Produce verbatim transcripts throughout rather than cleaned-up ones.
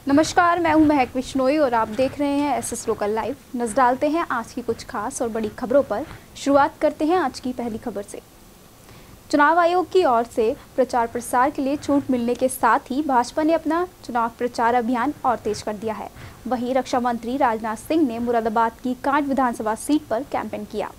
नमस्कार, मैं हूं महक विश्नोई और आप देख रहे हैं एस एस लोकल लाइव। नजर डालते हैं आज की कुछ खास और बड़ी खबरों पर। शुरुआत करते हैं आज की पहली खबर से। चुनाव आयोग की ओर से प्रचार प्रसार के लिए छूट मिलने के साथ ही भाजपा ने अपना चुनाव प्रचार अभियान और तेज कर दिया है। वहीं रक्षा मंत्री राजनाथ सिंह ने मुरादाबाद की कांट विधानसभा सीट पर कैंपेन किया।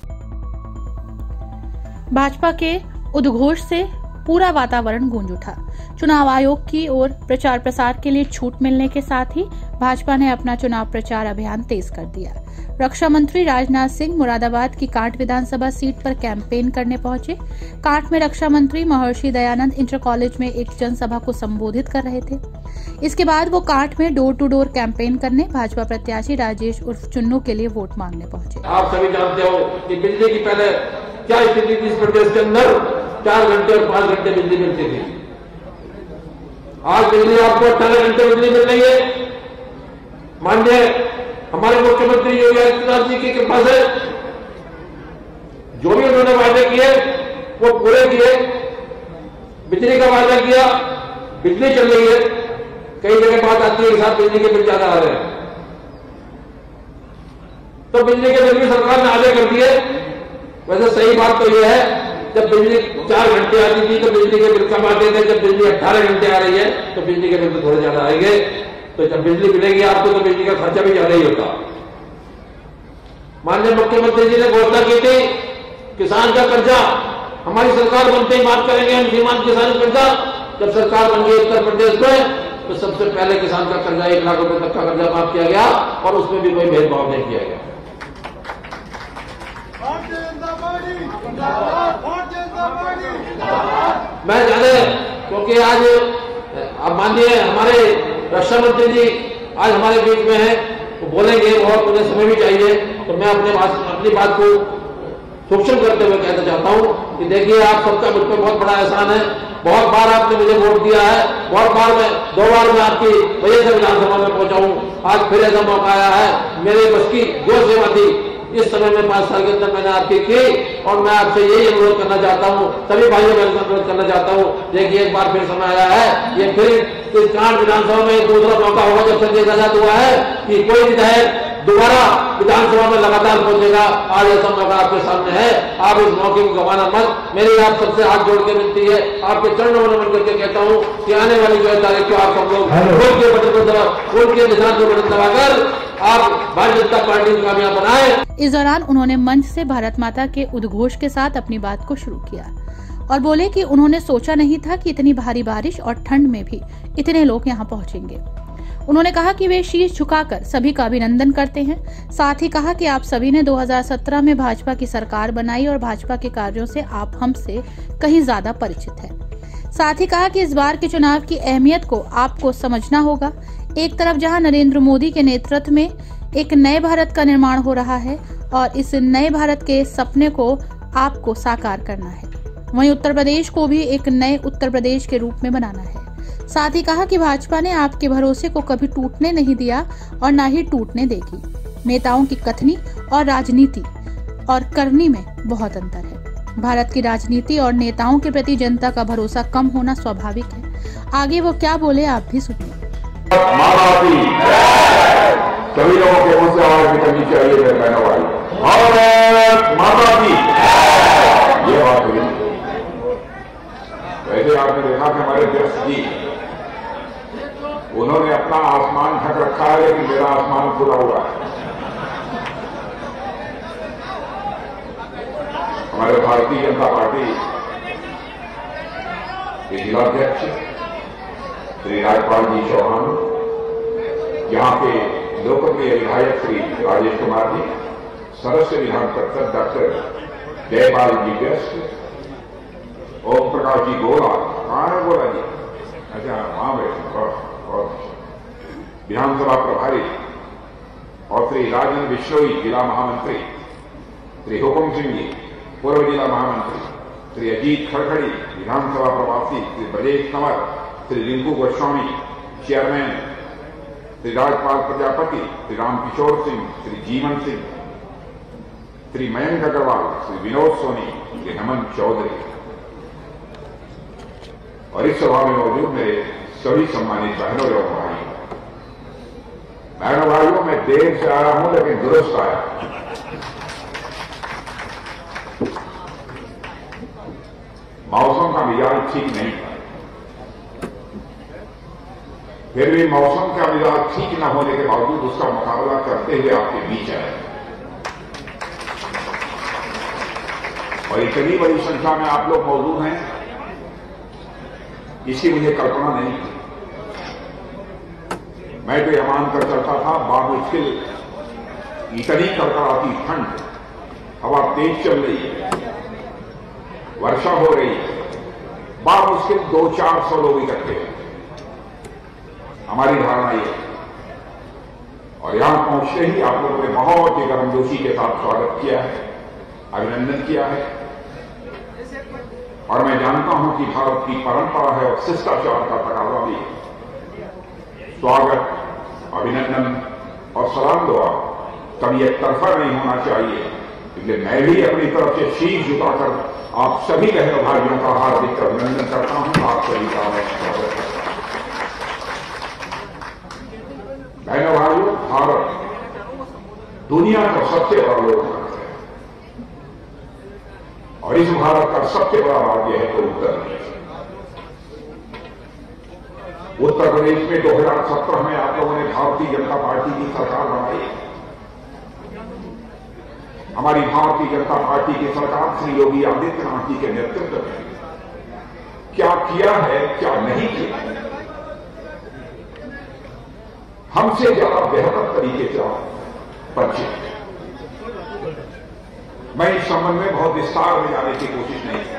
भाजपा के उद्घोष से पूरा वातावरण गूंज उठा। चुनाव आयोग की ओर प्रचार प्रसार के लिए छूट मिलने के साथ ही भाजपा ने अपना चुनाव प्रचार अभियान तेज कर दिया। रक्षा मंत्री राजनाथ सिंह मुरादाबाद की कांट विधानसभा सीट पर कैंपेन करने पहुंचे। कांट में रक्षा मंत्री महर्षि दयानंद इंटर कॉलेज में एक जनसभा को संबोधित कर रहे थे। इसके बाद वो कांट में डोर टू डोर कैंपेन करने भाजपा प्रत्याशी राजेश उर्फ चुन्नू के लिए वोट मांगने पहुंचे। आप सभी जानते हो कि बिजली की पहले क्या स्थिति थी इस प्रदेश के अंदर। चार घंटे और पांच घंटे बिजली मिलती थी। आज बिजली आपको अठारह घंटे बिजली मिल रही है। माननीय हमारे मुख्यमंत्री योगी आदित्यनाथ जी की कृपा से जो भी उन्होंने वादे किए वो पूरे किए। बिजली का वादा किया, बिजली चल रही है। कई जगह बात आती है कि साथ बिजली के बिल ज्यादा आ रहे हैं, तो बिजली के बिल भी सरकार ने आधे कर दिए। वैसे सही बात तो यह है, जब बिजली चार घंटे आती थी तो बिजली के बिल कम आते थे। जब बिजली अठारह घंटे आ रही है तो बिजली के बिल तो थोड़े ज्यादा आएंगे। तो जब बिजली मिलेगी आपको तो बिजली का खर्चा भी ज्यादा ही होता। माननीय मुख्यमंत्री जी ने घोषणा की थी किसान का कर्जा हमारी सरकार बनते ही माफ करेंगे हम सीमांत किसान कर्जा। जब सरकार बन गई उत्तर प्रदेश में तो सबसे पहले किसान का कर्जा एक लाख रुपए तक का कर्जा माफ किया गया और उसमें भी कोई भेदभाव नहीं किया गया। मैं जाने क्योंकि आज अब माननीय हमारे रक्षा मंत्री जी आज हमारे बीच में है, वो बोलेंगे और उन्हें समय भी चाहिए। तो मैं अपने बात अपनी बात को सूक्ष्म करते हुए कहना चाहता हूं कि देखिए आप सबका मुझ पर बहुत बड़ा एहसान है। बहुत बार आपने मुझे वोट दिया है, बहुत बार मैं दो बार मैं आपकी वजह से विधानसभा में पहुंचा हूं। आज फिर ऐसा मौका आया है, मेरे बस की जो सेवा थी इस समय में पांच साल के अंदर मैंने आपकी की और मैं आपसे यही अनुरोध करना चाहता हूं, सभी भाइयों का अनुरोध करना चाहता हूं। देखिए एक बार फिर समय आया है, ये फिर इस कांट विधानसभा में दूसरा मौका होगा जब संजय आजाद हुआ है कि कोई विधायक दोबारा विधानसभा में लगातार पहुंचेगा। आज ऐसा मौका आपके सामने है, आप इस मौके को गंवाना मत। मेरी आप सबसे हाथ जोड़ के विनती है, आपके चरणों में नमन करके कहता हूं कि आने वाली जो है तारीख को आप सब लोग उनके बटन को दबा उनके निशान को बटन दबाकर आप भारतीय जनता पार्टी को कामयाब बनाए। इस दौरान उन्होंने मंच से भारत माता के उद्घोष के साथ अपनी बात को शुरू किया और बोले कि उन्होंने सोचा नहीं था कि इतनी भारी बारिश और ठंड में भी इतने लोग यहाँ पहुँचेंगे। उन्होंने कहा कि वे शीश झुकाकर सभी का अभिनंदन करते हैं। साथ ही कहा कि आप सभी ने दो हज़ार सत्रह में भाजपा की सरकार बनाई और भाजपा के कार्यों से आप हमसे कहीं ज्यादा परिचित हैं। साथ ही कहा कि इस बार के चुनाव की अहमियत को आपको समझना होगा। एक तरफ जहां नरेंद्र मोदी के नेतृत्व में एक नए भारत का निर्माण हो रहा है और इस नए भारत के सपने को आपको साकार करना है, वहीं उत्तर प्रदेश को भी एक नए उत्तर प्रदेश के रूप में बनाना है। साथ ही कहा कि भाजपा ने आपके भरोसे को कभी टूटने नहीं दिया और न ही टूटने देगी। नेताओं की कथनी और राजनीति और करनी में बहुत अंतर है। भारत की राजनीति और नेताओं के प्रति जनता का भरोसा कम होना स्वाभाविक है। आगे वो क्या बोले आप भी सुनिए। सभी लोगों के मुंह से आवाज निकलनी चाहिए मेरे बहनों भाई। भारत माता की ये बात हुई। वैसे आपने देखा कि हमारे देश जी उन्होंने अपना आसमान ढक रखा है, लेकिन मेरा आसमान खुला हुआ है। हमारे भारतीय जनता पार्टी के जिलाध्यक्ष श्री राजपाल जी चौहान, यहाँ के लोकप्रिय विधायक श्री राजेश कुमार जी, सदस्य विधान परिषद डॉक्टर जयपाल जी व्यस्त, ओम प्रकाश जी गोला, कहाँ है गोला जी? अच्छा वहां बैठे। और विधानसभा प्रभारी और श्री राजन विश्नोई जिला महामंत्री, श्री हुकुम सिंह जी पूर्व जिला महामंत्री, श्री अजीत खड़खड़ी विधानसभा प्रवासी, श्री ब्रजेश कंवर, श्री रिंकू गोस्वामी चेयरमैन, श्री राजपाल प्रजापति, श्री रामकिशोर सिंह, श्री जीवन सिंह, श्री मयंक अग्रवाल, श्री विनोद सोनी, श्री हेमंत चौधरी और इस सभा में मौजूद मेरे सभी सम्मानित बहनों एवं भाई, बहनों भाइयों, मैं देर से आया हूं लेकिन दुरुस्त आया। मौसम का मिजाज ठीक नहीं था, फिर भी मौसम का मिजाज ठीक न होने के बावजूद उसका मुकाबला करते हुए आपके बीच आए और इतनी बड़ी संख्या में आप लोग मौजूद हैं, इसकी मुझे कल्पना नहीं थी। मैं तो यह मानकर चलता था बामुश्किल इतनी कड़कड़ाती ठंड, हवा तेज चल रही है, वर्षा हो रही है, बामुश्किल दो चार सौ लोग इकट्ठे हैं, हमारी धारणा ये है। और यहां पहुंचते ही आप लोगों ने बहुत ही गर्मजोशी के साथ स्वागत किया है, अभिनंदन किया है। और मैं जानता हूं कि भारत की परंपरा है और शिष्टाचार का तकाजा भी है। स्वागत, अभिनंदन और सलाम दुआ कभी एक तरफा नहीं होना चाहिए, इसलिए मैं भी अपनी तरफ से शीश झुकाकर आप सभी बहनों भाइयों का हार्दिक अभिनंदन करता हूं। आप सभी का मैं स्वागत करता हूं। बहनों भाइयों, भारत दुनिया का सबसे बड़ा लोकतंत्र है और इस भारत का सबसे बड़ा राज्य है तो उत्तर प्रदेश। उत्तर प्रदेश में दो हज़ार सत्रह में आप लोगों ने भारतीय जनता पार्टी की सरकार बनाई। हमारी भारतीय जनता पार्टी की सरकार श्री योगी आदित्यनाथ जी के नेतृत्व में क्या किया है, क्या नहीं किया, हमसे ज्यादा बेहतर तरीके से आप परिचित हैं। मैं इस संबंध में बहुत विस्तार में जाने की कोशिश नहीं की,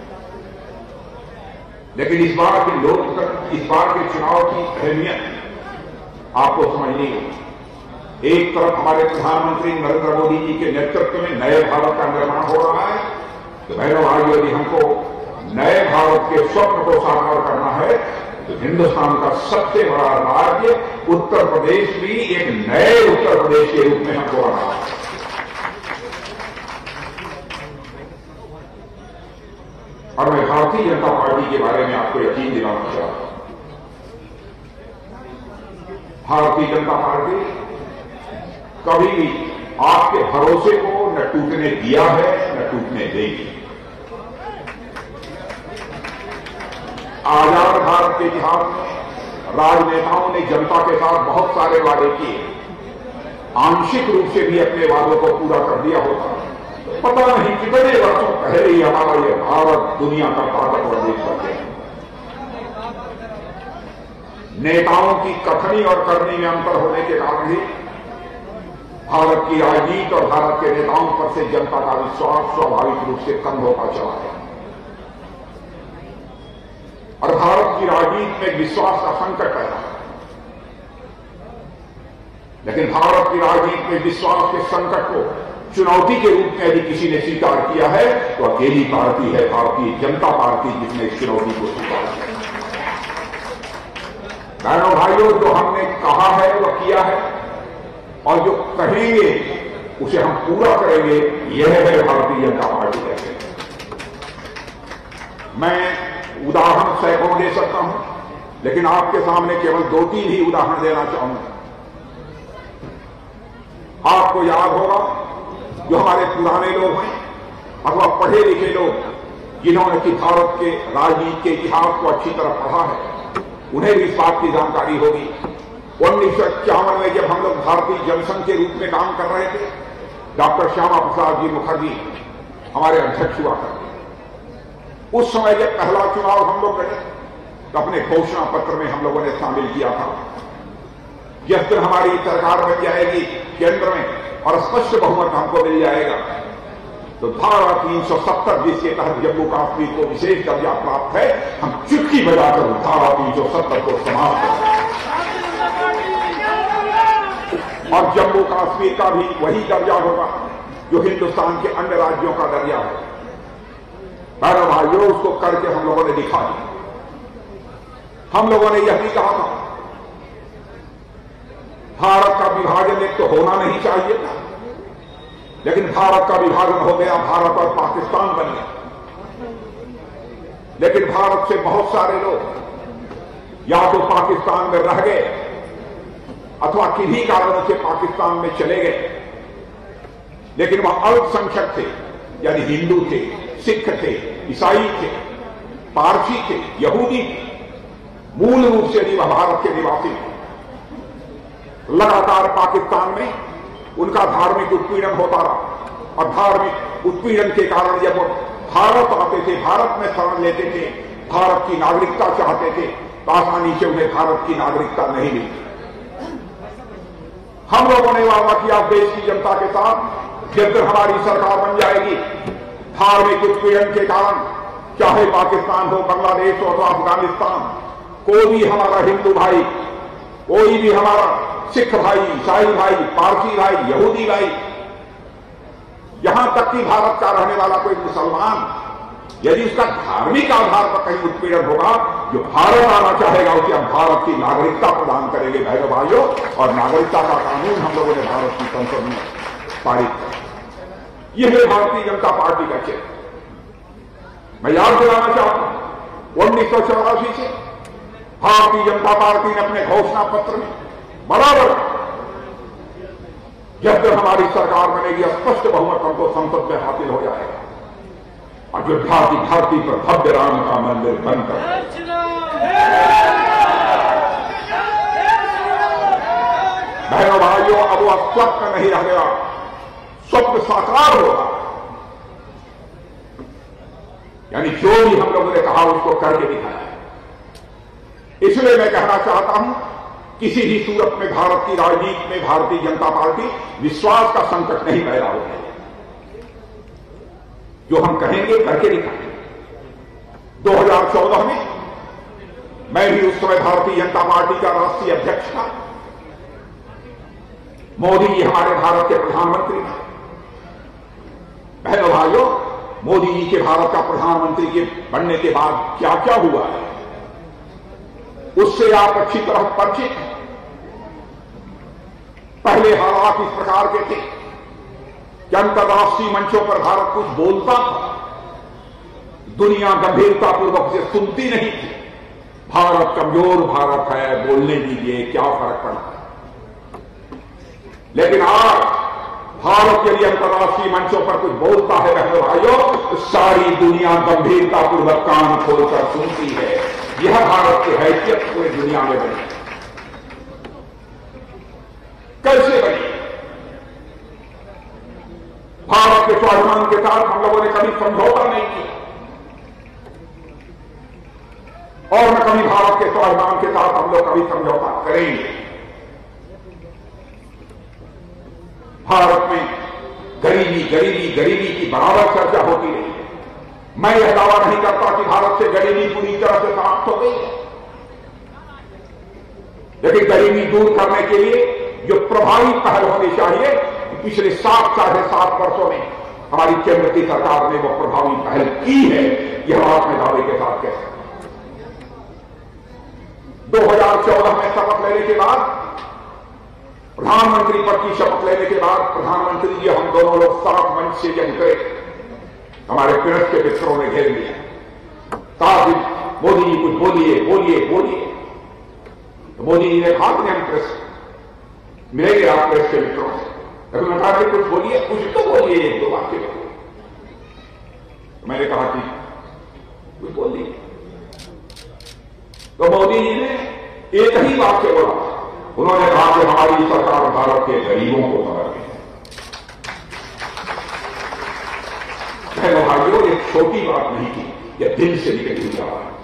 लेकिन इस बार के लोकतंत्र, इस बार के चुनाव की अहमियत आपको समझनी होगी। एक तरफ हमारे प्रधानमंत्री नरेंद्र मोदी जी के नेतृत्व में नए भारत का निर्माण हो रहा है, तो बहनों भाइयों, यदि हमको नए भारत के स्वप्न को साकार करना है तो हिंदुस्तान का सबसे बड़ा राज्य उत्तर प्रदेश भी एक नए उत्तर प्रदेश के रूप में हमको बनाना है। और मैं भारतीय जनता पार्टी के बारे में आपको यकीन दिलाना चाहता हूं। भारतीय जनता पार्टी कभी भी आपके भरोसे को न टूटने दिया है न टूटने देगी। आजाद भारत के इतिहास में राजनेताओं ने जनता के साथ बहुत सारे वादे किए, आंशिक रूप से भी अपने वादों को पूरा कर दिया होता। पता नहीं कितने वर्षों पहले ही हमारा यह भारत दुनिया का ताकतवर देश बन गया। नेताओं की कथनी और करनी में अंतर होने के कारण ही भारत की राजनीति और भारत के नेताओं पर से जनता का विश्वास स्वाभाविक रूप से कम होता चला है और भारत की राजनीति में विश्वास का संकट पैदा है। लेकिन भारत की राजनीति में विश्वास के संकट को चुनौती के रूप में यदि किसी ने स्वीकार किया है तो अकेली पार्टी है भारतीय जनता पार्टी, जिसने इस चुनौती को स्वीकार किया। बहनों भाइयों, जो हमने कहा है वह किया है और जो कहेंगे उसे हम पूरा करेंगे, यह है भारतीय जनता पार्टी कहते हैं। मैं उदाहरण सैकड़ों दे सकता हूं, लेकिन आपके सामने केवल दो तीन ही उदाहरण देना चाहूंगा। आपको याद होगा, जो हमारे पुराने लोग हैं अथवा पढ़े लिखे लोग जिन्होंने कि भारत के राजनीति के इतिहास को अच्छी तरह पढ़ा है, उन्हें भी इस बात की जानकारी होगी। उन्नीस सौ इक्यावन में जब हम लोग भारतीय जनसंघ के रूप में काम कर रहे थे, डॉक्टर श्यामा प्रसाद जी मुखर्जी हमारे अध्यक्ष हुआ करते। उस समय जब पहला चुनाव हम लोग लड़े तो अपने घोषणा पत्र में हम लोगों ने शामिल किया था, जिस दिन हमारी सरकार बन जाएगी केंद्र में और स्पष्ट बहुमत हमको मिल जाएगा तो धारा तीन सौ सत्तर जिसके तहत जम्मू कश्मीर को विशेष दर्जा प्राप्त है, हम चुटकी बजाकर धारा तीन सौ सत्तर को समाप्त करेंगे और जम्मू कश्मीर का भी वही दर्जा होगा जो हिंदुस्तान के अन्य राज्यों का दर्जा है। बहनों भाइयों, उसको करके हम लोगों ने दिखा दिया। हम लोगों ने यह भी कहा था भारत का विभाजन एक तो होना नहीं चाहिए था, लेकिन भारत का विभाजन हो गया, भारत और पाकिस्तान बन गया। लेकिन भारत से बहुत सारे लोग या तो पाकिस्तान में रह गए अथवा किन्हीं कारणों से पाकिस्तान में चले गए, लेकिन वह अल्पसंख्यक थे, यानी हिंदू थे, सिख थे, ईसाई थे, पारसी थे, यहूदी थे, मूल रूप से वह भारत के निवासी थे। लगातार पाकिस्तान में उनका धार्मिक उत्पीड़न होता रहा और धार्मिक उत्पीड़न के कारण जब वो भारत आते थे, भारत में शरण लेते थे, भारत की नागरिकता चाहते थे, तो आसानी से उन्हें भारत की नागरिकता नहीं मिलती। हम लोगों ने वादा किया देश की जनता के साथ, जब तक हमारी सरकार बन जाएगी, धार्मिक उत्पीड़न के कारण चाहे पाकिस्तान हो, बांग्लादेश हो अथवा अफगानिस्तान, कोई भी हमारा हिंदू भाई, कोई भी हमारा सिख भाई, ईसाई भाई, पारसी भाई, यहूदी भाई, यहां तक कि भारत का रहने वाला कोई मुसलमान, यदि उसका धार्मिक आधार पर कहीं उत्पीड़न होगा, जो भारत आना चाहेगा उसे हम भारत की नागरिकता प्रदान करेंगे बहनों भाइयों। और नागरिकता का कानून हम लोगों ने भारत की संसद में पारित किया। यह है भारतीय जनता पार्टी का चिन्ह। मैं याद दिलाना चाहता हूं, उन्नीस सौ चौरासी से भारतीय जनता पार्टी ने अपने घोषणा पत्र में बराबर जब तक हमारी सरकार बनेगी स्पष्ट बहुमत हमको संसद में हासिल हो जाएगा, अयोध्या की धरती पर भव्य राम का मंदिर बनकर बहनों भाइयों, अब वह स्वप्न नहीं रह गया, स्वप्न साकार होगा। यानी जो भी हम लोगों ने कहा उसको करके दिखाया। इसलिए मैं कहना चाहता हूं, किसी भी सूरत में भारत की राजनीति में भारतीय जनता पार्टी विश्वास का संकट नहीं पैदा हो गया। जो हम कहेंगे करके दिखाएंगे। दो हज़ार चौदह में मैं भी उस समय भारतीय जनता पार्टी का राष्ट्रीय अध्यक्ष था। मोदी जी हमारे भारत के प्रधानमंत्री थे। बहनों भाइयों, मोदी जी के भारत का प्रधानमंत्री के बनने के बाद क्या क्या हुआ है उससे आप अच्छी तरह परिचित हैं। पहले हालात इस प्रकार के थे कि अंतर्राष्ट्रीय मंचों पर भारत कुछ बोलता था, दुनिया गंभीरतापूर्वक से सुनती नहीं थी। भारत कमजोर भारत है, बोलने दीजिए, क्या फर्क पड़ता है। लेकिन आज भारत यदि अंतर्राष्ट्रीय मंचों पर कुछ बोलता है बहनों भाइयों, तो सारी दुनिया गंभीरतापूर्वक कान खोलकर सुनती है। यह भारत की हैसियत पूरी दुनिया में बनी। कैसे बनी? भारत के स्वाभिमान के साथ हम लोगों ने कभी समझौता नहीं किया और न कभी भारत के स्वाभिमान के साथ हम लोग कभी समझौता करेंगे। भारत में गरीबी गरीबी गरीबी की बराबर चर्चा होती रही है। मैं यह दावा नहीं करता कि भारत से गरीबी पूरी तरह से समाप्त हो गई है, लेकिन गरीबी दूर करने के लिए जो प्रभावी पहल होनी चाहिए, पिछले सात साढ़े सात वर्षों में हमारी केंद्र की सरकार ने वो प्रभावी पहल की है। यह बात मैं दावे के साथ कह सकता हूं। दो हज़ार चौदह में शपथ लेने के बाद, प्रधानमंत्री पद की शपथ लेने के बाद, प्रधानमंत्री जी हम दोनों लोग सात मंच से जब उतरे, हमारे पीड़ित के मित्रों ने घेर लिया। ताकि मोदी जी कुछ बोलिए बोलिए बोलिए। तो मोदी जी ने कहा कि हम प्रेस मिलेंगे आप प्रेस के मित्रों से, लेकिन उन्होंने कहा कि कुछ बोलिए, कुछ तो बोलिए, एक दो वाक्य बोलिए। तो मैंने कहा कि कुछ बोलिए। तो मोदी जी ने एक ही वाक्य बोला। उन्होंने कहा कि हमारी सरकार भारत के गरीबों को समर्पित है। भाइयों, ये छोटी बात नहीं थी, यह दिल से निकली हुई बात है।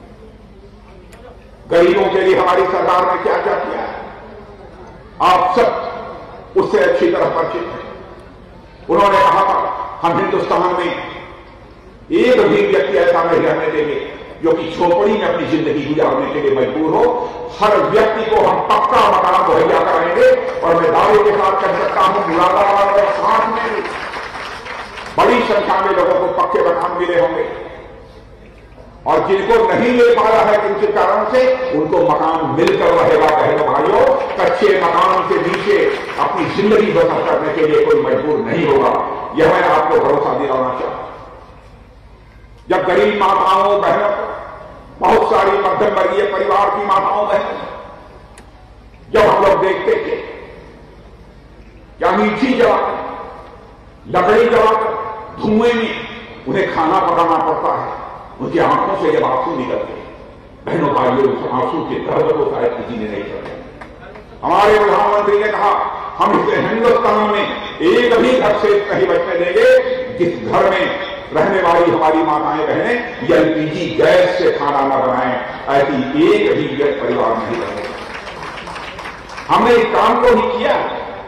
गरीबों के लिए हमारी सरकार ने क्या क्या किया है आप सब उससे अच्छी तरह परिचित हैं। उन्होंने कहा था हम हिंदुस्तान में एक भी व्यक्ति ऐसा नहीं रहने देंगे जो कि झोपड़ी में अपनी जिंदगी गुजारने के लिए मजबूर हो। हर व्यक्ति को हम पक्का मकान मुहैया कराएंगे। और मैं दावे के साथ कह सकता हूं, मुरादाबाद और साथ में बड़ी संख्या में लोगों को पक्के मकान मिले होंगे, और जिनको नहीं ले पाया है किसी कारण से, उनको मकान मिलकर रहेगा। बहनों भाइयों, कच्चे मकान के नीचे अपनी जिंदगी बसर करने के लिए कोई मजबूर नहीं होगा। यह मैं आपको भरोसा दिलाना चाहता हूं। जब गरीब माताओं बहनों, बहुत सारी मध्यम वर्गीय परिवार की माताओं बहनों, जब हम लोग और देखते थे क्या मीठी जला लकड़ी जलाकर धुएं में उन्हें खाना पकाना पड़ता है। उनकी आंखों से जब आंसू निकलते हैं, बहनों भाइयों, उस आंसू के दर्द को शायद किसी ने नहीं समझा। हमारे प्रधानमंत्री ने कहा हम इस हिंदुस्तान में एक भी घर से नहीं बचने देंगे जिस घर में रहने वाली हमारी माताएं बहनें एलपीजी गैस से खाना न बनाएं, ऐसी एक भी परिवार नहीं रहेगा। हमने इस काम को ही किया,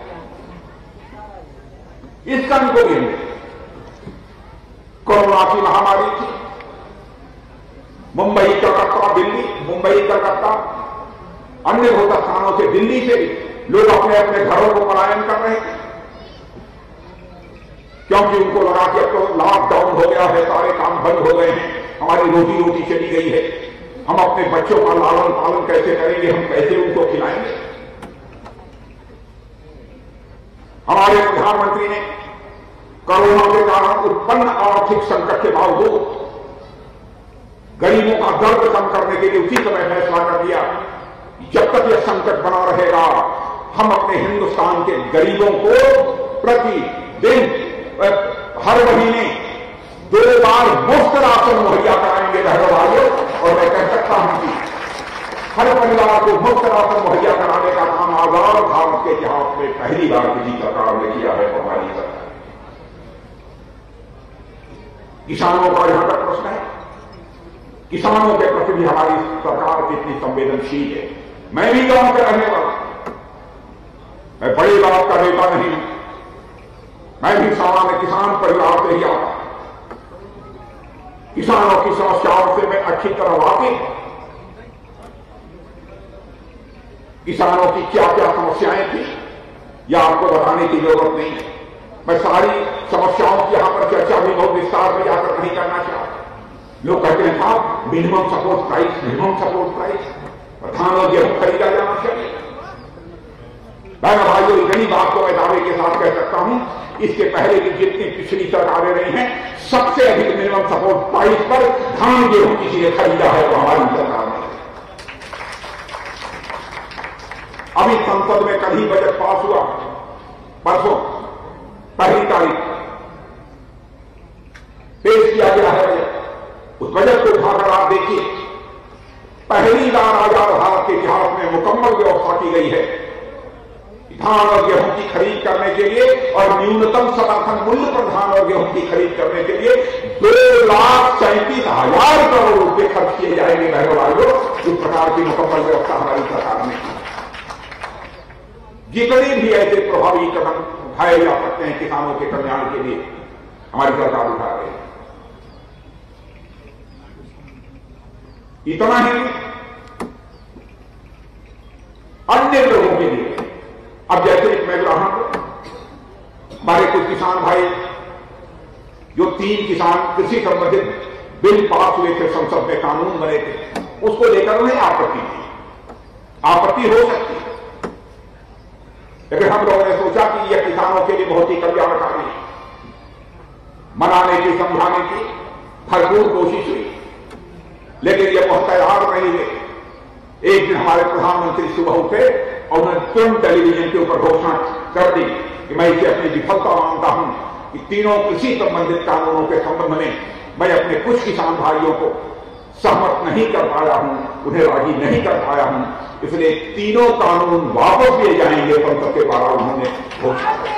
इस काम को भी हमने। कोरोना की महामारी थी, मुंबई कलकत्ता दिल्ली, मुंबई कलकत्ता अन्य बहुत स्थानों से, दिल्ली से लोग अपने अपने घरों को पलायन कर रहे थे क्योंकि उनको लगा कि अब तो लॉकडाउन हो गया है, सारे काम बंद हो गए हैं, हमारी रोजी रोटी चली गई है, हम अपने बच्चों का लालन पालन कैसे करेंगे, हम कैसे उनको खिलाएंगे। हमारे प्रधानमंत्री ने कोरोना के कारण उत्पन्न आर्थिक संकट के बावजूद गरीबों का दर्द कम करने के लिए उसी समय फैसला कर दिया जब तक यह संकट बना रहेगा हम अपने हिंदुस्तान के गरीबों को प्रति दिन हर महीने दो बार मुफ्त राशन मुहैया कराएंगे बहनों भाइयों। और मैं कह सकता हूं कि हर परिवार को मुफ्त राशन मुहैया कराने का काम आजाद भारत के इतिहास में पहली बार किसी सरकार ने किया है हमारी सरकार। किसानों का यहां तक प्रश्न है, किसानों के प्रति भी हमारी सरकार कितनी संवेदनशील है। मैं भी गांव का रहने वाला, मैं बड़े बाप का बेटा नहीं, मैं भी सामान्य किसान परिवार से ही आता। किसानों की समस्याओं से मैं अच्छी तरह वाकिफ हूं। किसानों की क्या क्या समस्याएं थी यह आपको बताने की जरूरत नहीं है। मैं सारी समस्याओं की यहां पर चर्चा भी बहुत विस्तार में जाकर नहीं करना चाहता। लोग कहते हैं साहब minimum support price, minimum support price, धान और गेहूं खरीदा जाना चाहिए। बहन भाइयों, इतनी बात को मैं दावे के साथ कह सकता हूं, इसके पहले की जितनी पिछली सरकारें रही हैं सबसे अधिक मिनिमम सपोर्ट प्राइस पर धान गेहूं किसी ने खरीदा है तो हमारी सरकार ने। अभी संसद में कल ही बजट पास हुआ, परसों पहली तारीख पेश किया गया है बजट। उस बजट को उठाकर आप देखिए, पहली बार आजाद भारत के इतिहास में मुकम्मल व्यवस्था की गई है धान और गेहूं की खरीद करने के लिए, और न्यूनतम समर्थन मूल्य पर धान और गेहूं की खरीद करने के लिए दो लाख सैंतीस हजार करोड़ रुपए खर्च किए जाएंगे बहनों भाइयों। इस प्रकार की मुकम्मल व्यवस्था हमारी सरकार ने की। जितने भी ऐसे प्रभावी कदम उठाए जा सकते हैं किसानों के कल्याण के लिए हमारी सरकार उठा रही है। इतना ही अन्य लोगों के लिए, अब जैसे मैं ग्राहक हूं, हमारे कुछ किसान भाई जो तीन किसान कृषि संबंधित बिल पास हुए थे, संसद में कानून बने थे, उसको लेकर उन्हें आपत्ति थी। आपत्ति हो सकती है, लेकिन हम लोगों ने सोचा कि यह किसानों के लिए बहुत ही कल्याणकारी है। मनाने की, समझाने की भरपूर कोशिश हुई, लेकिन यह बहुत तैयार नहीं हुए। एक दिन हमारे प्रधानमंत्री सुबह उठे और उन्होंने तुरंत टेलीविजन के ऊपर घोषणा कर दी कि मैं इसे अपनी विफलता मानता हूं कि तीनों कृषि संबंधित कानूनों के संबंध में मैं अपने कुछ किसान भाइयों को सहमत नहीं कर पाया हूं, उन्हें राजी नहीं कर पाया हूं, इसलिए तीनों कानून वापस लिए जाएंगे। संसद के द्वारा उन्होंने घोषणा की।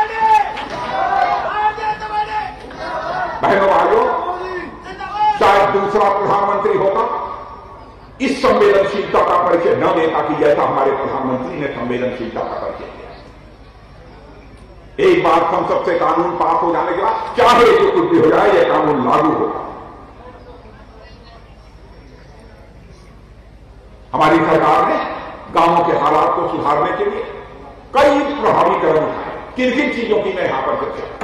बहनों भाइयों, शायद दूसरा प्रधानमंत्री होता इस संवेदनशीलता का परिचय न देता कि जैसा हमारे प्रधानमंत्री ने संवेदनशीलता का परिचय दिया। एक बार संसद से कानून पास हो जाने के बाद चाहे जो कुछ भी हो जाए यह कानून लागू होगा। हमारी सरकार ने गांवों के हालात को सुधारने के लिए कई प्रभावी कदम उठाए। किन किन चीजों की मैं यहां पर चर्चा,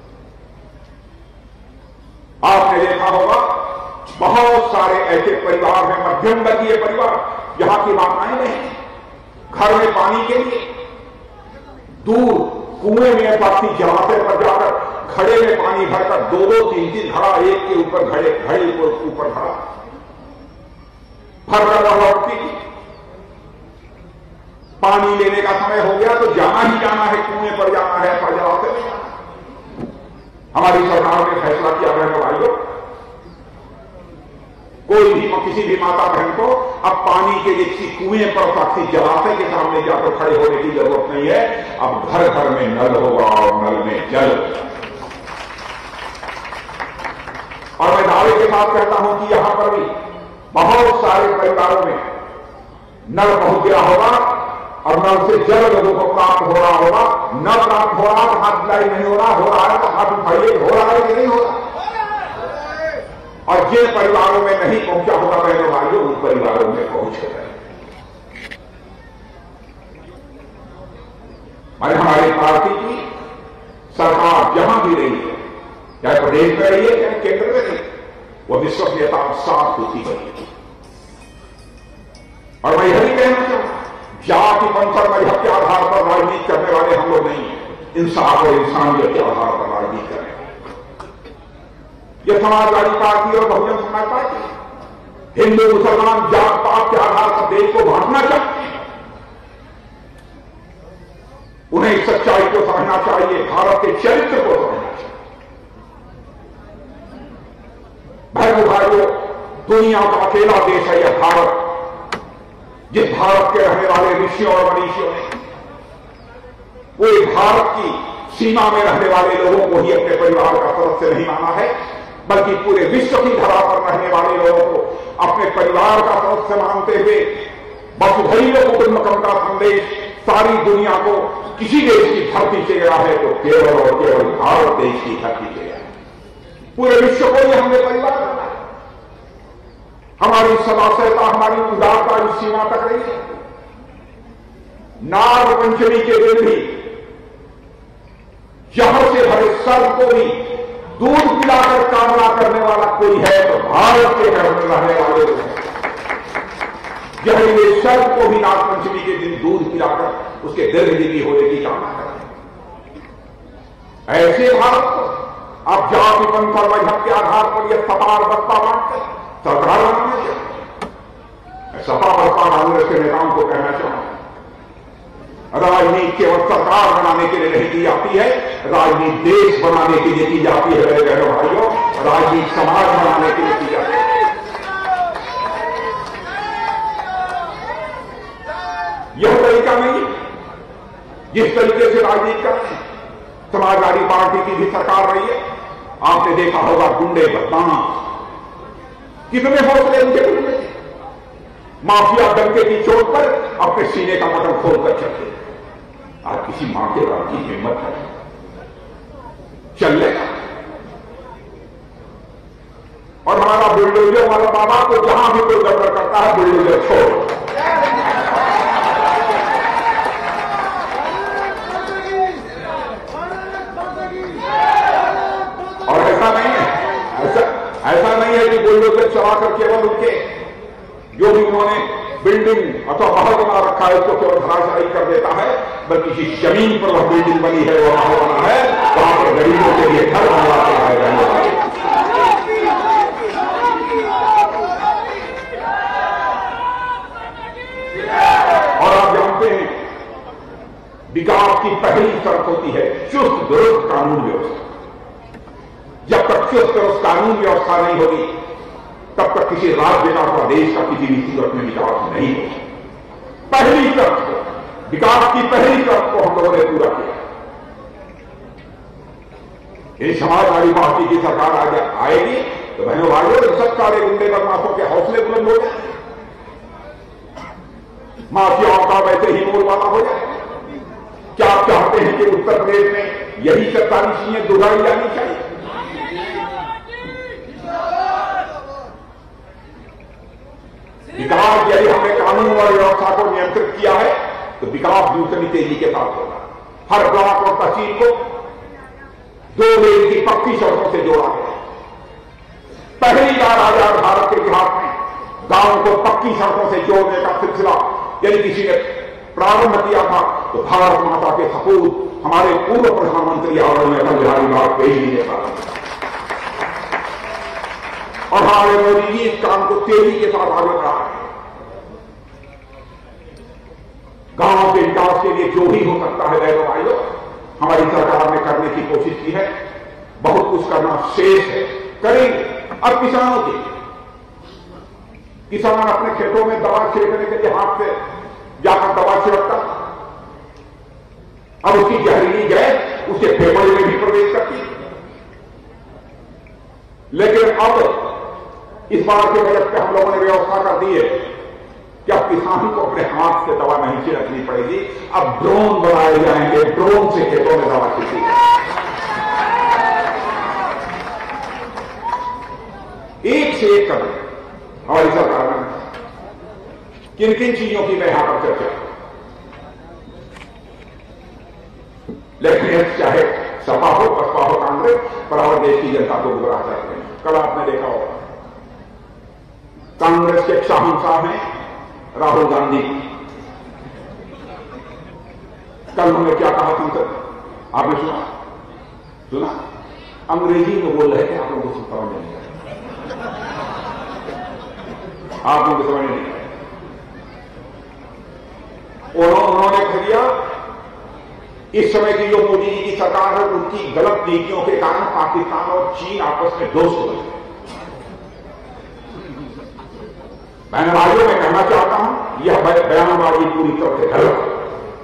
आपने देखा होगा बहुत सारे ऐसे परिवार हैं, मध्यम वर्गीय परिवार, जहां की माताएं नहीं, घर में पानी के लिए दूर कुएं में बाकी जलाशय पर जाकर घड़े में पानी भरकर दो दो तीन तीन घड़ा एक के ऊपर घड़े घड़े के ऊपर घड़ा भरकर वह लौटती थी। पानी लेने का समय हो गया तो जाना ही जाना है, कुएं पर जाना है, जलाव से नहीं जाना। हमारी सरकार ने फैसला किया बहनों भाइयों, कोई भी किसी भी माता बहन को अब पानी के किसी कुएं पर किसी जलाशय के सामने जाकर खड़े होने की जरूरत नहीं है। अब घर घर में नल होगा और नल में जल। और मैं दावे के साथ कहता हूं कि यहां पर भी बहुत सारे परिवारों में नल पहुंच गया होगा और नल से जल लोगों को प्राप्त हो रहा होगा। न प्राप्त हो रहा तो हाथ मिलाई नहीं हो रहा, हो रहा है तो हाथ उठाइए, हो रहा है कि नहीं हो रहा। और जिन परिवारों में नहीं पहुंचा होगा बहनों भाइयों, उन परिवारों में पहुंच गए। मैंने हमारी पार्टी की सरकार जहां भी रही है, चाहे प्रदेश में रही है चाहे केंद्र में रही, वो विश्वसनीयता साफ होती गई। और मैं यही कहना चाहूंगा, जाति पंथ और मजहब के आधार पर राजनीति करने वाले हम लोग नहीं हैं। इंसाफ और इंसानियत के आधार पर राजनीति करें। यह समाजवादी पार्टी और बहुजन समाज पार्टी हिंदू मुसलमान जात पात के आधार पर देश को बांटना चाहते हैं। उन्हें सच्चाई को समझना चाहिए, भारत के चरित्र को समझना चाहिए। भाइयों भाइयों, दुनिया का अकेला देश है यह भारत, जिस भारत के रहने वाले ऋषियों और मनीषियों ने पूरे भारत की सीमा में रहने वाले लोगों को ही अपने परिवार का सदस्य नहीं माना है, बल्कि पूरे विश्व की धरा पर रहने वाले लोगों को अपने परिवार का सदस्य मानते हुए वसुधैव कुटुंबकम का संदेश सारी दुनिया को किसी देश की धरती से गया है तो केवल और केवल भारत देश की धरती से गया है। पूरे विश्व को ही हमने परिवार बना है। हमारी सदाशयता, हमारी उदारता इस सीमा तक रही है। नाग पंचमी के दिन भी जहर से भरे सर्प को भी दूध पिलाकर कामना करने वाला कोई है तो भारत के घर में रहने वाले लोग हैं। जहरीले सर्प को भी नाग पंचमी के दिन दूध पिलाकर उसके दीर्घजीवी होने की कामना करते हैं। ऐसे भारत को आप जाति पंथ और मजहब के आधार पर यह सपार बसपा बांटते हैं। सरकार बनाना चाहिए। सपा बसपा कांग्रेस के नेताओं को कहना चाहूंगा, राजनीति केवल सरकार बनाने के लिए नहीं की जाती है, राजनीति देश बनाने के लिए की जाती है। मेरे बहनों भाइयों, राजनीति समाज बनाने के लिए की जाती है। यह तरीका नहीं जिस तरीके से राजनीति करते हैं। समाजवादी पार्टी की भी सरकार रही है, आपने देखा होगा गुंडे बदमाश कितने हौसले उनके दिल में थे। माफिया डंके की चोट पर अपने सीने का बटन खोलकर चलते। आज किसी मां के बाप की हिम्मत है चलने का। और हमारा बुलडोजर वाला बाबा को जहां भी कोई गड़बड़ करता है बुलडोजर छोड़। और ऐसा नहीं है, ऐसा ऐसा नहीं है कि बुलडोजर चलाकर केवल उनके जो भी उन्होंने बिल्डिंग अथवा महल बना रखा है उसको केवल धराशायी कर देता है, बल्कि जिस जमीन पर वह बिल्डिंग बनी है वह महल बना है, वहां पर गरीबों के लिए घर बनवा के आए गए। और आप जानते हैं विकास की पहली शर्त होती है चुस्त दुरुस्त कानून व्यवस्था। जब तक चुस्त दुरुस्त कानून व्यवस्था नहीं होगी तब तक किसी राज्य का अथवा देश का किसी भी सूरत में विकास नहीं होगा। पहली शर्त, विकास की पहली शर्त को हम लोगों ने पूरा किया। यदि समाजवादी पार्टी की सरकार आगे आएगी तो बहनों भाइयों सब सारे गुंडे बदमाशों के हौसले बुलंद हो जाए, माफियाओं का वैसे ही बोलबाला हो जाए। क्या आप चाहते हैं कि उत्तर प्रदेश में यही सरकारी चीजें दोहराई जानी चाहिए? विकास यदि हमने कानून और व्यवस्था को नियंत्रित किया है तो विकास दूसरी तेजी के साथ होगा। हर ब्लॉक और तहसील को दो लेन की पक्की सड़कों से जोड़ा गया। पहली बार आजाद भारत के इतिहास में गांवों को पक्की सड़कों से जोड़ने का सिलसिला यदि किसी ने प्रारंभ किया था तो भारत माता के सपूत हमारे पूर्व प्रधानमंत्री आदरणीय अटल बिहारी वाजपेयी जी ने प्रारंभ किया। और हमारे मोदी जी इस काम को तेजी के साथ आगे बढ़ा रहे हैं। गांव के विकास के लिए जो भी हो सकता है बहनों भाइयों, हमारी सरकार ने करने की कोशिश की है। बहुत कुछ करना शेष है, करेंगे। अब किसानों के किसान अपने खेतों में दवा छिड़कने के लिए हाथ से जाकर दवा छिड़कता, अब उसकी जहरीली गैस उसके फेफड़े में भी प्रवेश करती। लेकिन अब इस बार के बजट पे हम लोगों ने व्यवस्था कर दी है कि अब किसान को अपने हाथ से दवा नहीं छिड़कनी पड़ेगी, अब ड्रोन बनाए जाएंगे, ड्रोन से खेतों में दवा छिड़की जाएगी। एक से एक कदम हमारी सरकार ने किन किन चीजों की मैं यहां पर चर्चा, लेकिन चाहे सपा हो, बसपा हो, कांग्रेस, बराबर देश की जनता को गुमराह करते हैं। कल आपने देखा होगा कांग्रेस के शहंशाह हैं राहुल गांधी, कल उन्होंने क्या कहा संसद, आपने सुना सुना अंग्रेजी में बोल रहे थे, आप लोगों को समझ नहीं आया, आप लोगों को समझ नहीं आया। उन्होंने कह दिया इस समय की जो मोदी जी की सरकार है उनकी गलत नीतियों के कारण पाकिस्तान और चीन आपस में दोस्त हो गए। मैं भाइयों में कहना चाहता हूं यह बयानबाजी पूरी तरह से गलत है।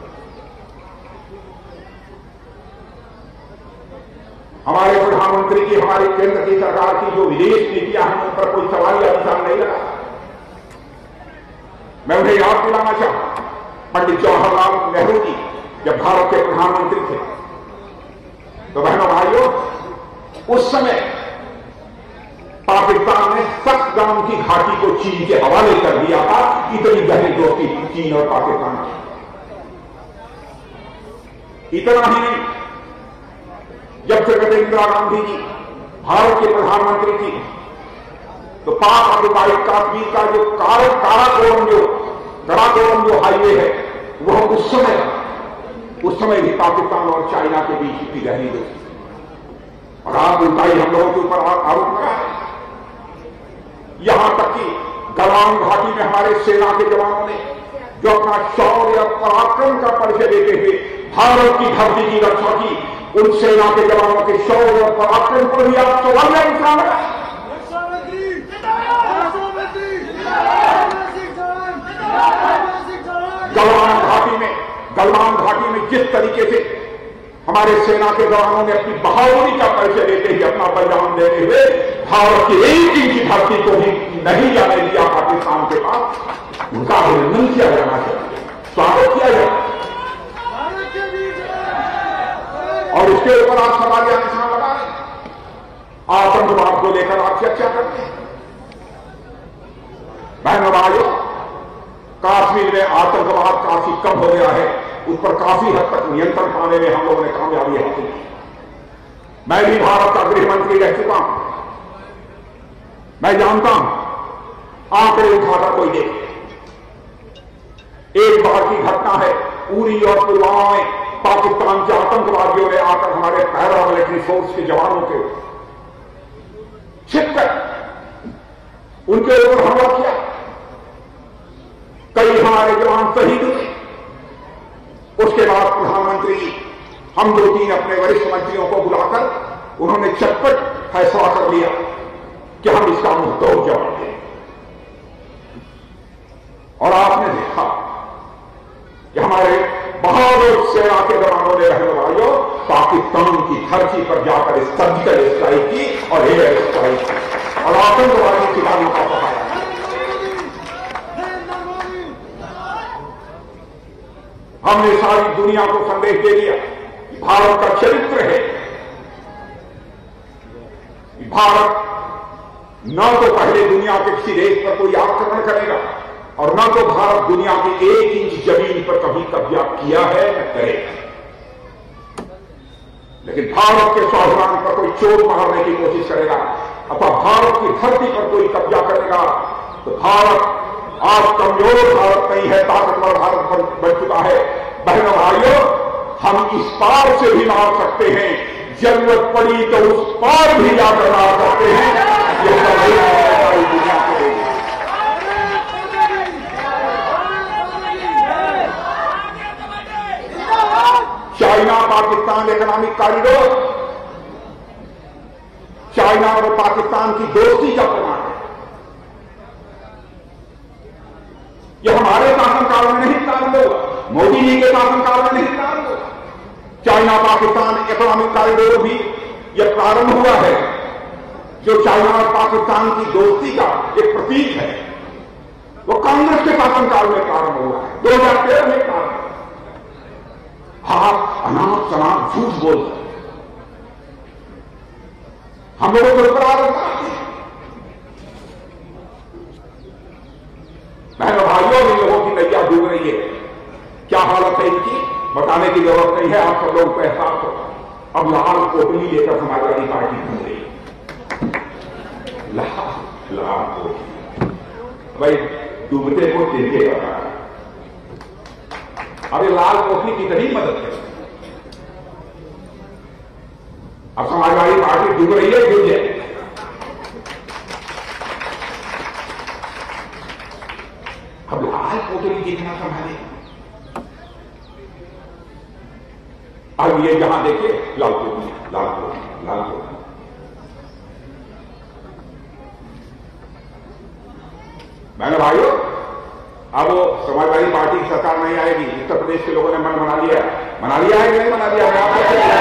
हमारे प्रधानमंत्री की, हमारी केंद्र की सरकार की जो विदेश नीतियां हैं उन पर कोई सवाल या निशान नहीं लगा। मैं उन्हें याद दिलाना चाहता हूं पंडित जवाहरलाल नेहरू जी जब भारत के प्रधानमंत्री थे तो बहनों भाइयों उस समय पाकिस्तान ने सतगाम की घाटी को चीन के हवाले कर दिया था। इतनी गहरी दोस्ती चीन और पाकिस्तान की। इतना ही नहीं, जब श्रीमती इंदिरा गांधी जी भारत के प्रधानमंत्री थी तो पाक ऑक्युपाइड कश्मीर का जो काराकोरम जो काराकोरम जो हाईवे है वह उस समय उस समय भी पाकिस्तान और चाइना के बीच की गहरी दोस्ती। और आप उल्टा ही हम लोगों के ऊपर आरोप लगा है। यहां तक कि गलवान घाटी में हमारे सेना के जवानों ने जो अपना शौर्य और पराक्रम का परिचय देते हुए भारत की धरती की रक्षा की, उन सेना के जवानों के शौर्य और पराक्रम पर भी आप सवाल या निशान लगाए। गलवान घाटी में गलवान घाटी में जिस तरीके से हमारे सेना के जवानों ने अपनी बहादुरी का परिचय देते हुए अपना बलिदान देते हुए भारत की एक इंच धरती को भी नहीं जाने दिया पाकिस्तान के पास, उनका अभिनंदन किया जाना चाहिए, स्वागत किया जाए। और उसके ऊपर आप सवाल या निशान लगा रहे, आतंकवाद को लेकर आप चर्चा करते हैं। बहनों भाइयों, कश्मीर में आतंकवाद काफी कम हो गया है, उस पर काफी हद तक नियंत्रण पाने में हम लोगों ने कामयाबी हासिल की। मैं भी भारत का गृह मंत्री रह चुका हूं, मैं जानता हूं आंकड़े उठाकर कोई देखे। एक बार की घटना है, उरी और पुलवामा में पाकिस्तान के आतंकवादियों ने आकर हमारे पैरामिलिट्री फोर्स के जवानों के छिपकर उनके ऊपर हमला किया, कई हमारे जवान शहीद हुए। उसके बाद प्रधानमंत्री जी हम दो तीन अपने वरिष्ठ मंत्रियों को बुलाकर उन्होंने चटपट फैसला कर लिया कि हम इसका मुंहतोड़ जवाब दें। और आपने देखा कि हमारे बहादुर सेना के जवानों ने बहनों भाइयों पाकिस्तान की धरती पर जाकर सर्जिकल स्ट्राइक की और एयर स्ट्राइक की और आतंकवादी ठिकानों का पकड़ा। हमने सारी दुनिया को संदेश दे दिया, भारत का चरित्र है, भारत न तो पहले दुनिया के किसी देश पर कोई आक्रमण करेगा और न तो भारत दुनिया की एक इंच जमीन पर कभी कब्जा किया है न करेगा। लेकिन भारत के स्वाभिमान पर कोई चोट मारने की कोशिश करेगा अथवा भारत की धरती पर कोई कब्जा करेगा तो भारत आज कमजोर भारत नहीं है, ताकतवर भारत बन चुका है। बहनों भाइयों, हम इस पार से भी मार सकते हैं, जरूरत पड़ी तो उस पार भी जाकर मार सकते हैं। ये सब दुनिया को देगी। पाकिस्तान इकोनॉमिक कॉरिडोर चाइना और पाकिस्तान की दोस्ती का प्रमाण है। यह हमारे शासनकाल में नहीं प्रारंभ हुआ, मोदी जी के शासनकाल में नहीं प्रारंभ हुआ। चाइना पाकिस्तान इकोनॉमिक कॉरिडोर भी यह प्रारंभ हुआ है, जो चाइना और पाकिस्तान की दोस्ती का एक प्रतीक है। वो कांग्रेस के शासनकाल में प्रारंभ हुआ है, दो हजार तेरह में प्रारंभ। आप अनाप शनाप झूठ बोलते हैं, हम लोगों को बराबर कराते हैं। बहनों भाइयों, इन लोगों की नैया डूब रही है। क्या हालत है इनकी बताने की जरूरत नहीं है, आप सब लोगों को एहसास होगा। अब लाल कोटली लेकर समाजवादी पार्टी घूम रही है। लाल लाल कोटली, भाई डूबते को तिनके का। अब ये लाल कोटली कितनी मदद है। अब समाजवादी पार्टी डूब रही है, डूब जाए। अब लाल कोटली कितना संभाले। अब ये जहां देखिए लाल कोटली, लाल कोटली, लाल कोटली। मैंने भाइयों, अब वो समाजवादी पार्टी की सरकार नहीं आएगी। उत्तर प्रदेश के लोगों ने मन बना लिया बना लिया है कि नहीं बना लिया है?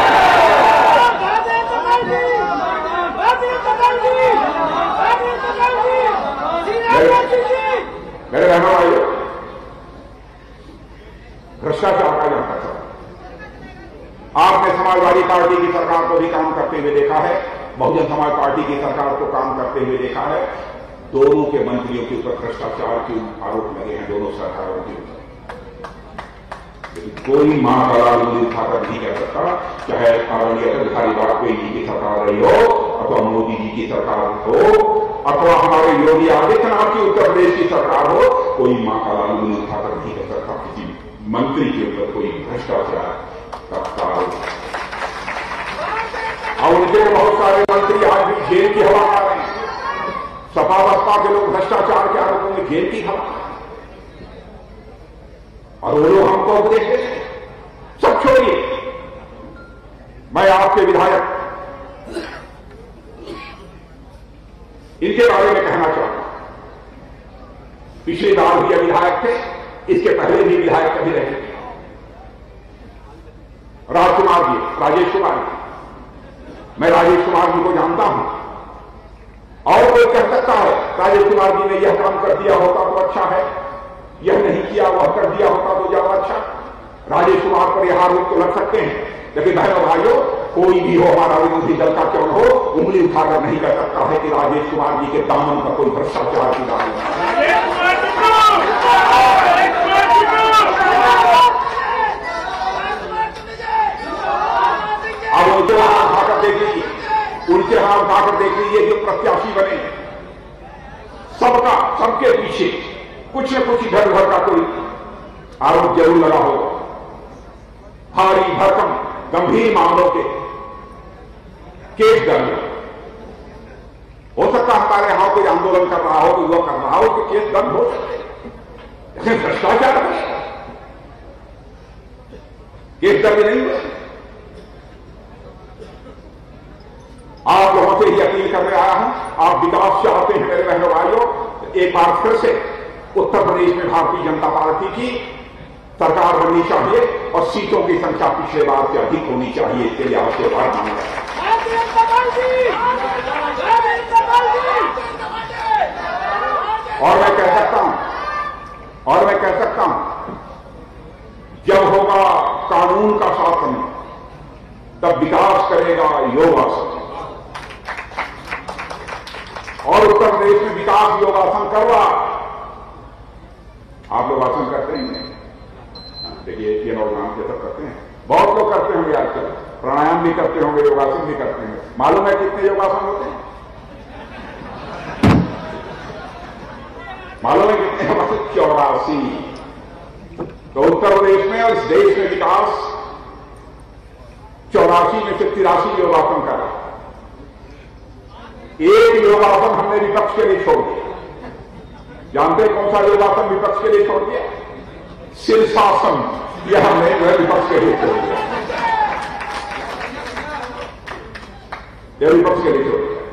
मेरे बहनों भाइयों, भ्रष्टाचार का जहां तक आपने समाजवादी पार्टी की सरकार को भी काम करते हुए देखा है, बहुजन समाज पार्टी की सरकार को काम करते हुए देखा है। दोनों के मंत्रियों के ऊपर भ्रष्टाचार के आरोप लगे हैं, दोनों सरकारों के ऊपर। लेकिन कोई मां का लाल उंगली उठाकर नहीं कह सकता, चाहे आदरणीय अटल बिहारी वाजपेयी जी की सरकार रही हो, अथवा मोदी जी की सरकार हो, अथवा हमारे योगी आदित्यनाथ की उत्तर प्रदेश की सरकार हो, कोई मां का लाल उंगली उठाकर नहीं कह सकता किसी मंत्री के ऊपर कोई भ्रष्टाचार का आरोप। और उनके बहुत सारे मंत्री आज भी जेल की हवा खा रहे हैं। सपा बसपा के लोग भ्रष्टाचार के आरोपों में जेल की हवा, और वो लोग हमको उपदेश देते हैं। सब छोड़िए, मैं आपके विधायक इनके बारे में कहना चाहता हूं। पिछली बार भी विधायक थे, इसके पहले भी विधायक कभी रहे थे। राजकुमार जी, राजेश कुमार जी, मैं राजेश कुमार जी को जानता हूं। और कोई कह सकता है राजेश कुमार जी ने यह काम कर दिया होता तो अच्छा है, यह नहीं किया वह कर दिया होता तो ज्यादा अच्छा। राजेश कुमार पर यह आरोप तो लग सकते हैं, लेकिन बहनों भाइयों, कोई भी हो, हमारा विरोधी दल का क्यों हो, उंगली उठाकर नहीं कह सकता है कि राजेश कुमार जी के दामन पर कोई भ्रष्टाचार की दामन। अब उनके हाथ उठाकर देख लीजिए, उनके हाथ उठाकर देख लीजिए, जो प्रत्याशी बने सबका सबके पीछे कुछ न कुछ इधर उधर का कोई आरोप जरूर लगा होगा। भारी भरकम गंभीर मामलों के केस दर्ज हो सकता है। हमारे यहां कोई आंदोलन कर रहा हो, कोई वो कर रहा हो कि केस दर्ज हो सकते, लेकिन भ्रष्टाचार केस दर्ज नहीं हुए। आप लोगों से ही अपील करने आया हूं, आप विकास चाहते हैं मेरे बहनों भाइयों, एक बार फिर से उत्तर प्रदेश में भारतीय जनता पार्टी की सरकार बननी चाहिए और सीटों की संख्या पिछले बार से अधिक होनी चाहिए। इसके लिए आपसे आभार मांग रहा और मैं कह सकता हूं और मैं कह सकता हूं जब होगा कानून का शासन, तब विकास करेगा योगासन। और उत्तर प्रदेश में विकास योगासन कर रहा। आप लोग आसन करते हैं, देखिए ये लोग नाम के सब करते हैं, बहुत लोग करते होंगे आजकल, प्राणायाम भी करते होंगे, योगासन भी करते हैं। मालूम है कितने योगासन होते हैं? मालूम है कितने योगासन? चौरासी। तो उत्तर प्रदेश में और इस देश में विकास चौरासी में से तिरासी योगासन करा। एक योगासन हमने विपक्ष के लिए छोड़ दिया। जानते कौन सा योगासन विपक्ष के लिए छोड़ दिया? शीर्षासन। यह हमने विपक्ष के लिए छोड़ दिया। यह विपक्ष के लिए चोट है,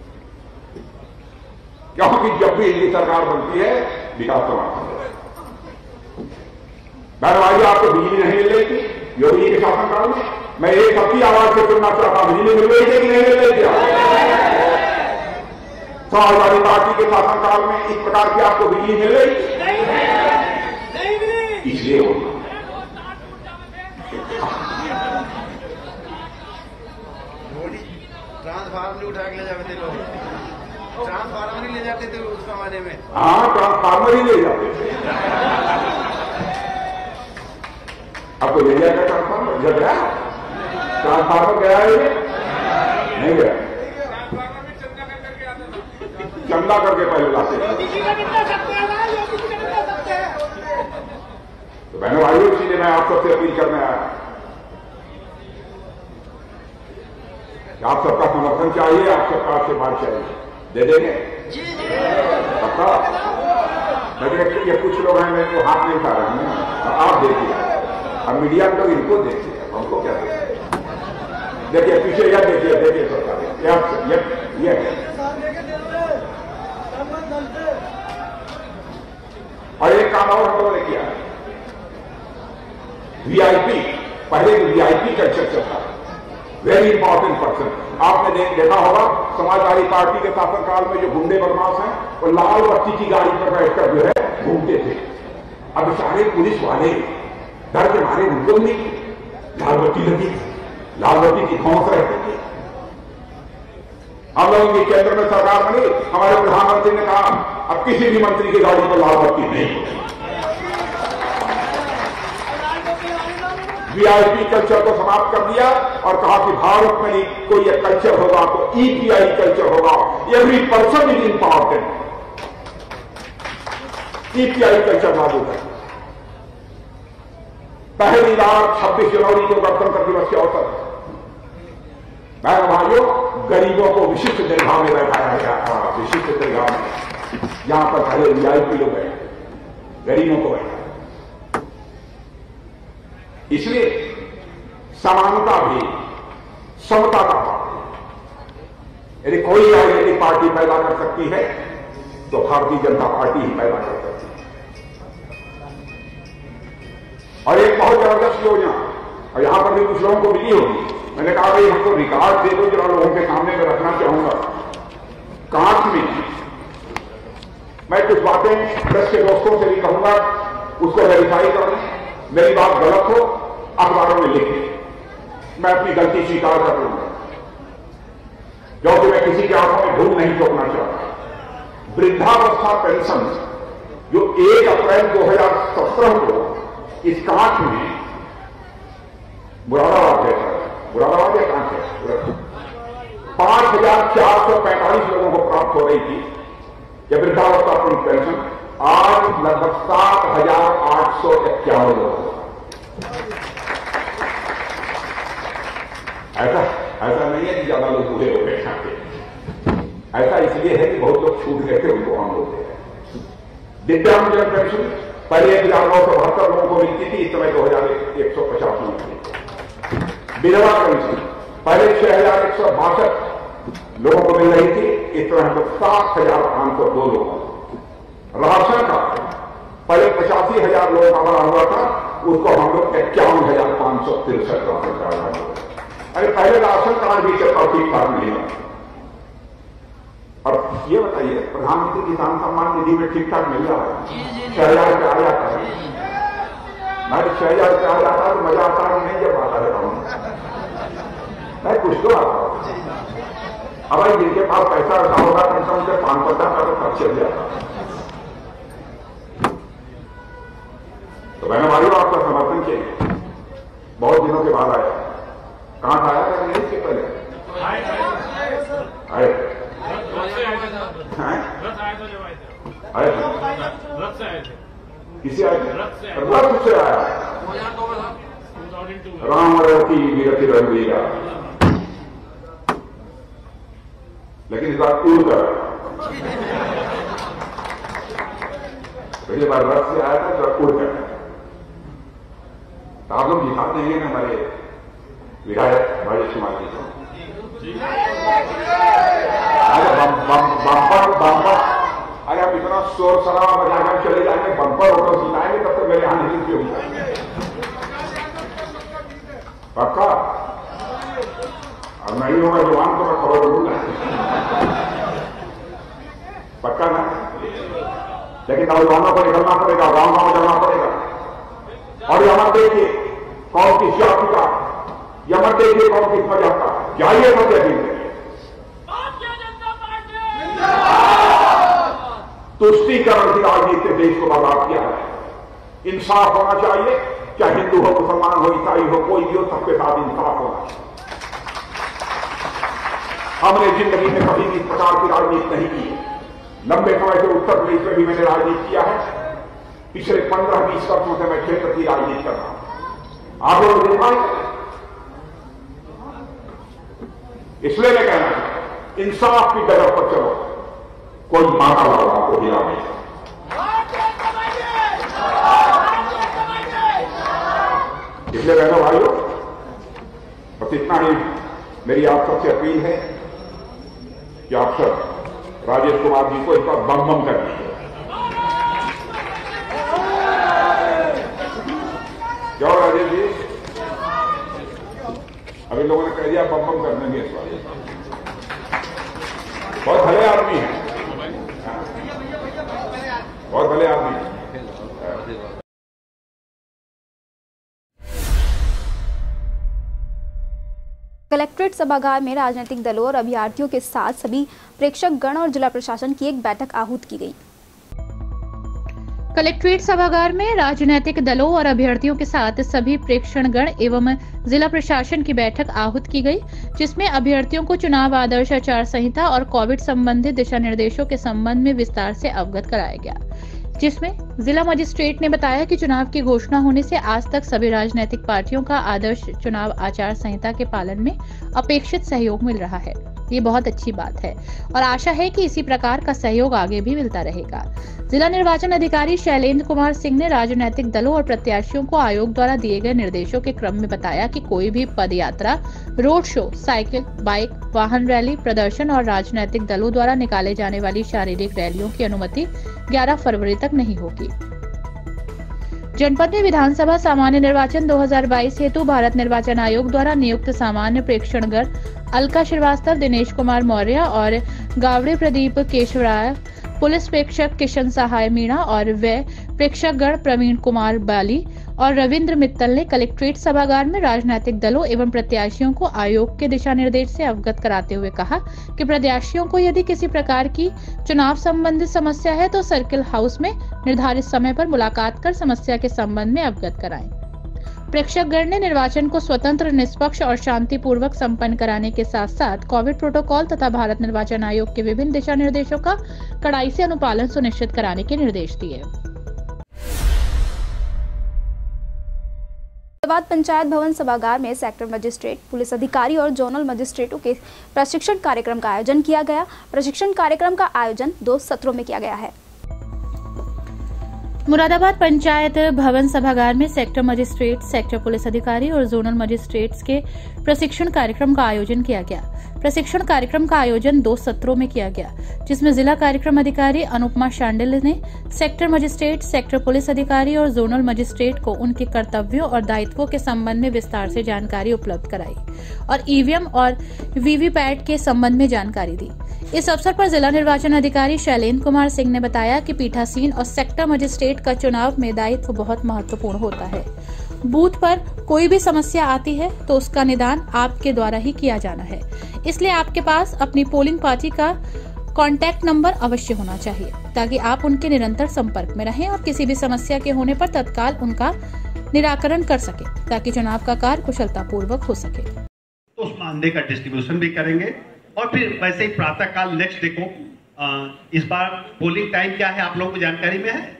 क्योंकि जब भी इनकी सरकार बनती है विकास समाप्त हो जाता है। बहन भाई, आपको बिजली नहीं मिल रही थी योगी के शासनकाल में? मैं एक सबकी आवाज से सुनना चाहता हूं, बिजली मिल रही थी कि नहीं मिल रही थी? समाजवादी पार्टी के शासनकाल में इस प्रकार की आपको बिजली मिल रही? इसलिए होना ट्रांसफार्मर उठा के ले जाते थे लोग, ट्रांसफार्मर ही ले जाते थे उस जमाने में। हाँ, ट्रांसफार्मर ही ले जाते थे। अब तो ले जाएगा ट्रांसफार्मर? जब गया ट्रांसफार्मर गया है नहीं गया? चंदा करके पहले लाते थे। तो बहनों भाइयों, इसीलिए मैं आप सबसे अपील करने आया, आप सबका समर्थन चाहिए, आप सबका आशीर्वाद चाहिए। दे देंगे? पक्का? लेकिन ये कुछ लोग हैं, मेरे को हाथ नहीं उठा रहे हैं, आप देखिए। अब मीडिया में लोग इनको देखिए, हमको क्या देखिए? देखिए पीछे, यह देखिए, देखिए सरकार, यह यह और एक काम और हम लोगों ने किया, वीआईपी, पहले वीआईपी कल्चर चलता है, वेरी इंपॉर्टेंट पर्सन। आपने दे, देखा होगा समाजवादी पार्टी के शासनकाल में जो गुंडे बदमाश हैं वो लाल बत्ती की गाड़ी पर बैठकर जो है घूमते थे। अब सारे पुलिस वाले डर के मारे उनको नहीं, लाल बत्ती लगी, लाल बत्ती की धौंस रहती थी। हम लोगों की केंद्र में सरकार बनी, हमारे प्रधानमंत्री ने कहा अब किसी भी मंत्री की गाड़ी पर लाल बत्ती नहीं होगी। वीआईपी कल्चर को समाप्त कर दिया और कहा कि भारत में कोई एक कल्चर होगा तो ईपीआई कल्चर होगा, every person is important. EPI culture लागू कर पहली बार छब्बीस जनवरी को गणतंत्र दिवस के अवसर पर बहन भाइयों, गरीबों को विशिष्ट दीर्घा में बैठाया गया था, विशिष्ट दीर्घा में, यहां पर पहले वीआईपी लोग बैठे, गरीबों को बैठा। इसलिए समानता भी, समता का भाव, यदि कोई राजनीतिक पार्टी पैदा कर सकती है तो भारतीय जनता पार्टी ही पैदा कर सकती है। और एक बहुत जबरदस्त योजना, और यहां पर भी कुछ लोगों को मिली होगी, मैंने कहा भाई हमको रिकॉर्ड दे दो, जरा लोगों के सामने में रखना चाहूंगा। कांच में मैं कुछ बातें प्रेस के दोस्तों से भी कहूंगा, उसको वेरीफाई कर लें, मेरी बात गलत हो अखबारों में लिखें, मैं अपनी गलती स्वीकार कर लूंगा, क्योंकि मैं किसी के आंखों में धूल नहीं झोंकना चाहता। वृद्धावस्था पेंशन जो एक अप्रैल दो हजार सत्रह को इस कांच में, मुरादाबाद है, मुरादाबाद या कांच है, पांच हजार चार सौ पैंतालीस लोगों को प्राप्त हो रही थी यह वृद्धावस्था पेंशन, आज लगभग सात हजार आठ सौ इक्यावन लोग। ऐसा ऐसा नहीं है कि ज्यादा लोग बूढ़े हो गए खाते, ऐसा इसलिए है कि बहुत लोग छूट गए थे, उनको हम लोग दे रहे। दिव्यांगजन पेंशन पहले एक हजार नौ सौ बहत्तर लोगों को मिलती थी, इस समय दो हजार एक सौ पचास लोगों को। विधवा पेंशन पहले छह हजार एक सौ बासठ लोगों को मिल रही थी, इस समय हम लोग सात हजार पांच सौ दो लोगों को। राशन का पहले पचासी हजार लोगों का बना हुआ था, उसको हम लोग इक्यावन हजार पांच सौ तिरसठ राशन कार्ड। अरे पहले राशन कार्ड भी चलता ठीक ठाक नहीं था। और ये बताइए, प्रधानमंत्री किसान सम्मान निधि में ठीक ठाक मिल रहा है? छह हजार रुपया आ जाता है, मैं छह हजार रुपया आ जाता है तो मजा आता है नहीं, जब आता है मैं कुछ तो आता हूं। अब भाई जिनके पास पैसा ऐसा होगा कम से कम से पांच पचास का तो खर्च चल जाता। तो मैंने भाइयों आपका समर्थन चाहिए, बहुत दिनों के बाद आया। कहां आया था? नहीं इसके पहले आए आए किसी आए थे? रथ से आया, राम रथी विरति रघुवीरा, लेकिन इस बार उड़ कर पहली बार रथ से आया था, तो उड़ कर। आप लोग दिखाते हैं ना हमारे विधायक राजेश कुमार जी को। अरे बम्पर बम्पर, अरे आप इतना शोर शराबा बजाकर चले जाएंगे, बम्पर होकर सुनाएंगे, तब तक मेरे यहां नहीं क्यों पक्का। और नहीं होगा जवान तो मैं खबर दूंगा पक्का ना। लेकिन नौजवानों को निकलना पड़ेगा, गांव गांव जाना पड़ेगा। और यहां देखिए कौन किस जाति का, यहां देखिए कौन किस मजहब का, जाइए मत देखिए। तुष्टीकरण की राजनीति देश को बर्बाद किया है। इंसाफ होना चाहिए, चाहे हिंदू हो, मुसलमान हो, ईसाई हो, कोई भी हो, सबके साथ इंसाफ होना चाहिए। हमने जिंदगी में कभी भी इस प्रकार की राजनीति नहीं की। लंबे समय से उत्तर प्रदेश में भी मैंने राजनीति किया है। पिछले पंद्रह बीस वर्षों से मैं क्षेत्र की राजनीति कर रहा हूं। आप लोग देख पाएंगे, इसलिए मैं कहना चाहता इंसाफ की जगह पर चलो, कोई माता वाला आपको हिला नहीं। इसलिए बहनों भाइयों, बस इतना ही मेरी आप सबसे अपील है कि आप सब राजेश कुमार जी को एक बार बम बम कर दीजिए। क्या राजेश जी, अभी लोगों ने कह दिया बम बम कर देंगे इस बार। बहुत भले आदमी हैं, बहुत भले आदमी हैं। कलेक्ट्रेट सभागार में राजनीतिक दलों और अभ्यर्थियों के साथ सभी प्रेक्षक गण और जिला प्रशासन की एक बैठक आहूत की गई। कलेक्ट्रेट सभागार में राजनीतिक दलों और अभ्यर्थियों के साथ सभी प्रेक्षणगण एवं जिला प्रशासन की बैठक आहूत की गई, जिसमें अभ्यर्थियों को चुनाव आदर्श आचार संहिता और कोविड संबंधित दिशा निर्देशों के संबंध में विस्तार से अवगत कराया गया। जिसमें जिला मजिस्ट्रेट ने बताया कि चुनाव की घोषणा होने से आज तक सभी राजनीतिक पार्टियों का आदर्श चुनाव आचार संहिता के पालन में अपेक्षित सहयोग मिल रहा है। ये बहुत अच्छी बात है और आशा है कि इसी प्रकार का सहयोग आगे भी मिलता रहेगा। जिला निर्वाचन अधिकारी शैलेंद्र कुमार सिंह ने राजनीतिक दलों और प्रत्याशियों को आयोग द्वारा दिए गए निर्देशों के क्रम में बताया कि कोई भी पद यात्रा, रोड शो, साइकिल, बाइक, वाहन रैली, प्रदर्शन और राजनीतिक दलों द्वारा निकाले जाने वाली शारीरिक रैलियों की अनुमति ग्यारह फरवरी तक नहीं होगी। जनपद में विधानसभा सामान्य निर्वाचन दो हज़ार बाईस हेतु भारत निर्वाचन आयोग द्वारा नियुक्त सामान्य प्रेक्षणगण अलका श्रीवास्तव, दिनेश कुमार मौर्य और गावड़े प्रदीप केशवराय, पुलिस प्रेक्षक किशन सहाय मीणा और वे प्रेक्षकगण प्रवीण कुमार बाली और रविंद्र मित्तल ने कलेक्ट्रेट सभागार में राजनीतिक दलों एवं प्रत्याशियों को आयोग के दिशा निर्देश से अवगत कराते हुए कहा कि प्रत्याशियों को यदि किसी प्रकार की चुनाव संबंधित समस्या है तो सर्किल हाउस में निर्धारित समय पर मुलाकात कर समस्या के संबंध में अवगत कराएं। प्रेक्षकगण ने निर्वाचन को स्वतंत्र, निष्पक्ष और शांतिपूर्वक संपन्न कराने के साथ साथ कोविड प्रोटोकॉल तथा भारत निर्वाचन आयोग के विभिन्न दिशा निर्देशों का कड़ाई से अनुपालन सुनिश्चित कराने के निर्देश दिए। पंचायत भवन सभागार में सेक्टर मजिस्ट्रेट, पुलिस अधिकारी और जोनल मजिस्ट्रेटों के प्रशिक्षण कार्यक्रम का आयोजन किया गया। प्रशिक्षण कार्यक्रम का आयोजन दो सत्रों में किया गया है। मुरादाबाद पंचायत भवन सभागार में सेक्टर मजिस्ट्रेट, सेक्टर पुलिस अधिकारी और जोनल मजिस्ट्रेट्स के प्रशिक्षण कार्यक्रम का आयोजन किया गया। प्रशिक्षण कार्यक्रम का आयोजन दो सत्रों में किया गया, जिसमें जिला कार्यक्रम अधिकारी अनुपमा शांडिल ने सेक्टर मजिस्ट्रेट, सेक्टर पुलिस अधिकारी और जोनल मजिस्ट्रेट को उनके कर्तव्यों और दायित्वों के संबंध में विस्तार से जानकारी उपलब्ध कराई और ईवीएम और वीवीपैट के संबंध में जानकारी दी। इस अवसर पर जिला निर्वाचन अधिकारी शैलेंद्र कुमार सिंह ने बताया कि पीठासीन और सेक्टर मजिस्ट्रेट का चुनाव में दायित्व बहुत महत्वपूर्ण होता है। बूथ पर कोई भी समस्या आती है तो उसका निदान आपके द्वारा ही किया जाना है, इसलिए आपके पास अपनी पोलिंग पार्टी का कॉन्टैक्ट नंबर अवश्य होना चाहिए ताकि आप उनके निरंतर संपर्क में रहें और किसी भी समस्या के होने पर तत्काल उनका निराकरण कर सके ताकि चुनाव का कार्य कुशलतापूर्वक हो सके। तो उस मानदेय का डिस्ट्रीब्यूशन भी करेंगे और फिर वैसे ही प्रातः काल नेक्स्ट डे को आ, इस बार पोलिंग टाइम क्या है आप लोगों को जानकारी में है?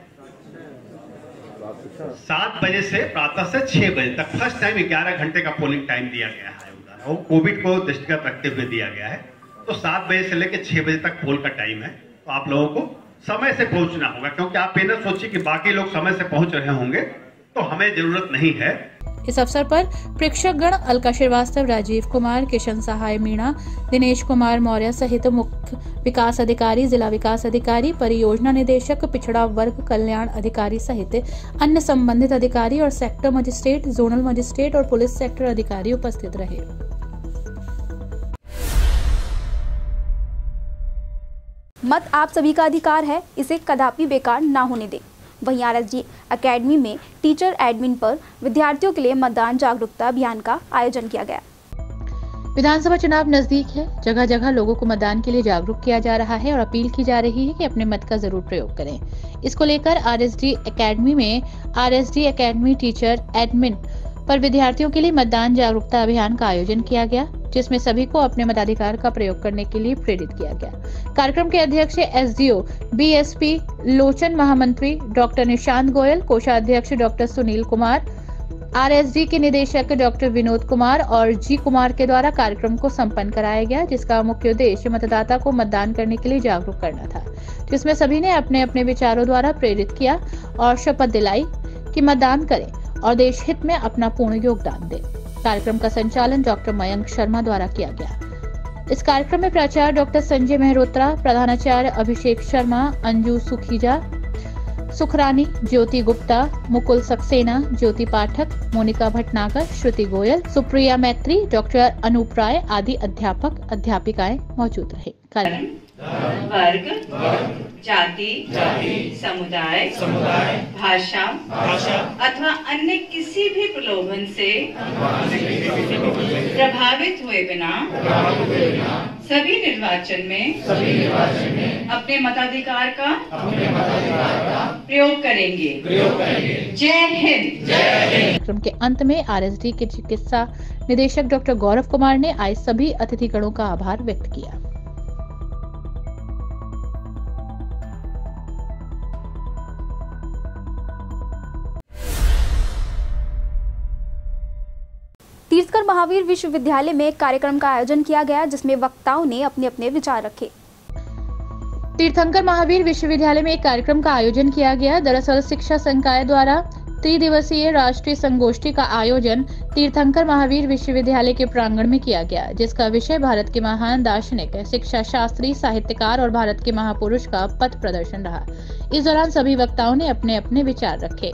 सात बजे से प्रातः से छह बजे तक फर्स्ट टाइम ग्यारह घंटे का पोलिंग टाइम दिया गया है उधर, और कोविड को दृष्टिगत रखते हुए दिया गया है। तो सात बजे से लेकर छह बजे तक पोल का टाइम है, तो आप लोगों को समय से पहुंचना होगा, क्योंकि आप ये ना सोचिए कि बाकी लोग समय से पहुंच रहे होंगे तो हमें जरूरत नहीं है। इस अवसर पर प्रेक्षकगण अलका श्रीवास्तव, राजीव कुमार, किशन सहाय मीणा, दिनेश कुमार मौर्य सहित मुख्य विकास अधिकारी, जिला विकास अधिकारी, परियोजना निदेशक, पिछड़ा वर्ग कल्याण अधिकारी सहित अन्य संबंधित अधिकारी और सेक्टर मजिस्ट्रेट, जोनल मजिस्ट्रेट और पुलिस सेक्टर अधिकारी उपस्थित रहे। मत आप सभी का अधिकार है, इसे कदापि बेकार ना होने दें। वहीं आरएसडी एकेडमी में टीचर एडमिन पर विद्यार्थियों के लिए मतदान जागरूकता अभियान का आयोजन किया गया। विधानसभा चुनाव नजदीक है, जगह जगह लोगों को मतदान के लिए जागरूक किया जा रहा है और अपील की जा रही है कि अपने मत का जरूर प्रयोग करें। इसको लेकर आरएसडी एकेडमी में आरएसडी एकेडमी टीचर एडमिन पर विद्यार्थियों के लिए मतदान जागरूकता अभियान का आयोजन किया गया, जिसमें सभी को अपने मताधिकार का प्रयोग करने के लिए प्रेरित किया गया। कार्यक्रम के अध्यक्ष एसडीओ बीएसपी लोचन, महामंत्री डॉक्टर निशांत गोयल, कोषाध्यक्ष डॉक्टर सुनील कुमार, आरएसडी के निदेशक डॉक्टर विनोद कुमार और जी कुमार के द्वारा कार्यक्रम को संपन्न कराया गया, जिसका मुख्य उद्देश्य मतदाता को मतदान करने के लिए जागरूक करना था, जिसमें सभी ने अपने अपने विचारों द्वारा प्रेरित किया और शपथ दिलाई कि मतदान करें और देश हित में अपना पूर्ण योगदान दें। कार्यक्रम का संचालन डॉक्टर मयंक शर्मा द्वारा किया गया। इस कार्यक्रम में प्राचार्य डॉक्टर संजय मेहरोत्रा, प्रधानाचार्य अभिषेक शर्मा, अंजू सुखीजा, सुखरानी, ज्योति गुप्ता, मुकुल सक्सेना, ज्योति पाठक, मोनिका भटनागर, श्रुति गोयल, सुप्रिया मैत्री, डॉक्टर अनूप राय आदि अध्यापक अध्यापिकाएं मौजूद रहे। वर्ग, जाति, समुदाय, भाषा अथवा अन्य किसी भी प्रलोभन से प्रभावित हुए बिना सभी निर्वाचन में अपने मताधिकार का प्रयोग करेंगे। जय हिंद। कार्यक्रम के अंत में आरएसडी के चिकित्सा निदेशक डॉक्टर गौरव कुमार ने आए सभी अतिथिगणों का आभार व्यक्त किया। तीर्थंकर महावीर विश्वविद्यालय में एक कार्यक्रम का आयोजन किया गया, जिसमें वक्ताओं ने अपने अपने विचार रखे। तीर्थंकर महावीर विश्वविद्यालय में एक कार्यक्रम का आयोजन किया गया। दरअसल शिक्षा संकाय द्वारा त्रिदिवसीय राष्ट्रीय संगोष्ठी का आयोजन तीर्थंकर महावीर विश्वविद्यालय के प्रांगण में किया गया, जिसका विषय भारत के महान दार्शनिक, शिक्षा शास्त्री, साहित्यकार और भारत के महापुरुष का पथ प्रदर्शन रहा। इस दौरान सभी वक्ताओं ने अपने अपने विचार रखे।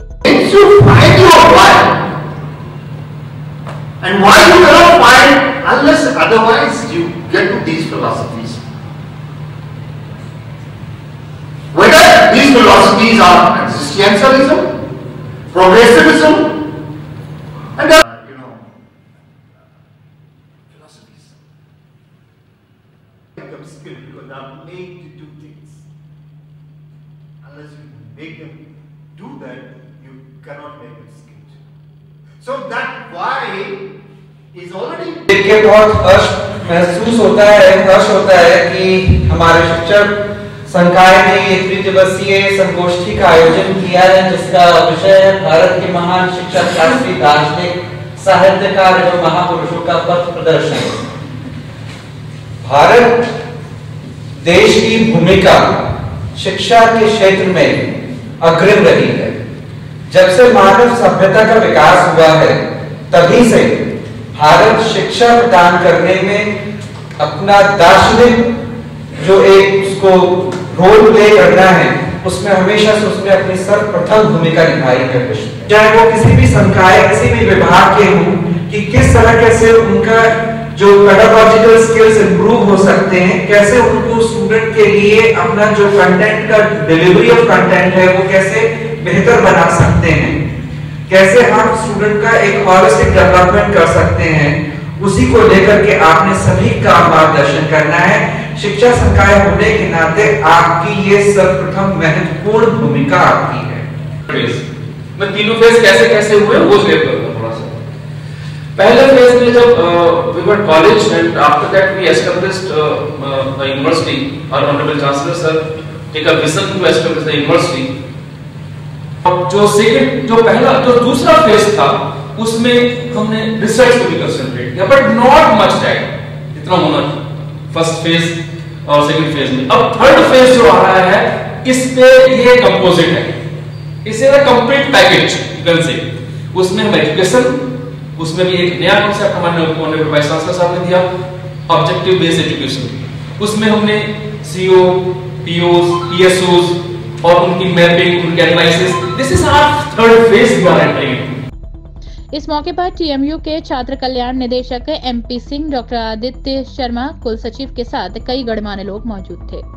And why you cannot find unless otherwise you get to these philosophies. Whether these philosophies are existentialism, progressivism, and there are, you know, philosophies. Become skilled because they are made to do things. Unless you make them do that, you cannot make them skilled. So that why is already. देख के बहुत हर्ष महसूस होता है, हर्ष होता है कि हमारे शिक्षक संकाय ने ये त्रिदिवसीय संगोष्ठी का आयोजन किया है, जिसका विषय है भारत के महान शिक्षा शास्त्री, दार्शनिक, साहित्यकार एवं महापुरुषों का पथ प्रदर्शन। भारत देश की भूमिका शिक्षा के क्षेत्र में अग्रिम रही है। जब से मानव सभ्यता का विकास हुआ है, तभी से भारत शिक्षा प्रदान करने में अपना दार्शनिक जो एक उसको रोल प्ले करना है, उसमें हमेशा से उसने अपनी सर्वप्रथम भूमिका निभाई है। चाहे वो किसी भी संकाय, किसी भी विभाग के हों, कि किस तरह से उनका जो पेडागॉजिकल स्किल्स इंप्रूव हो सकते हैं, कैसे उनको स्टूडेंट के लिए अपना जो कंटेंट का डिलीवरी ऑफ कंटेंट है वो कैसे बेहतर बना सकते हैं, कैसे हम स्टूडेंट का एक हॉलिस्टिक डेवलपमेंट कर सकते हैं, उसी को लेकर के आपने सभी का मार्गदर्शन करना है। शिक्षा संकाय होने के नाते आपकी ये सर्वप्रथम महत्वपूर्ण भूमिका आपकी है। मैं तीनों फेज कैसे कैसे हुए वो शेयर करूंगा थोड़ा सा। पहले फेज में जब we were college and after that we established the university, और honourable chancellor sir take a vision to establish the university. जो सेकंड जो पहला जो दूसरा फेज था उसमें हमने रिसर्च पे भी कंसंट्रेट किया, बट नॉट मच दैट, इतना होना फर्स्ट फेज और सेकंड फेज में। अब थर्ड फेज जो आ रहा है इस पे ये कंपोजिट है, इसे ना complete package you can say. उसमें हम एजुकेशन उसमें भी एक नया कॉन्सेप्ट हमारे ऑनरेबल वाइस चांसलर साहब ने दिया, ऑब्जेक्टिव बेस्ड एजुकेशन। उसमें हमने सीओ, पीओस, पीएसओस और उनकी मैपिंग, उनके analysis, this is our third phase we are entering. इस मौके पर टीएमयू के छात्र कल्याण निदेशक एमपी सिंह, डॉक्टर आदित्य शर्मा, कुल सचिव के साथ कई गणमान्य लोग मौजूद थे।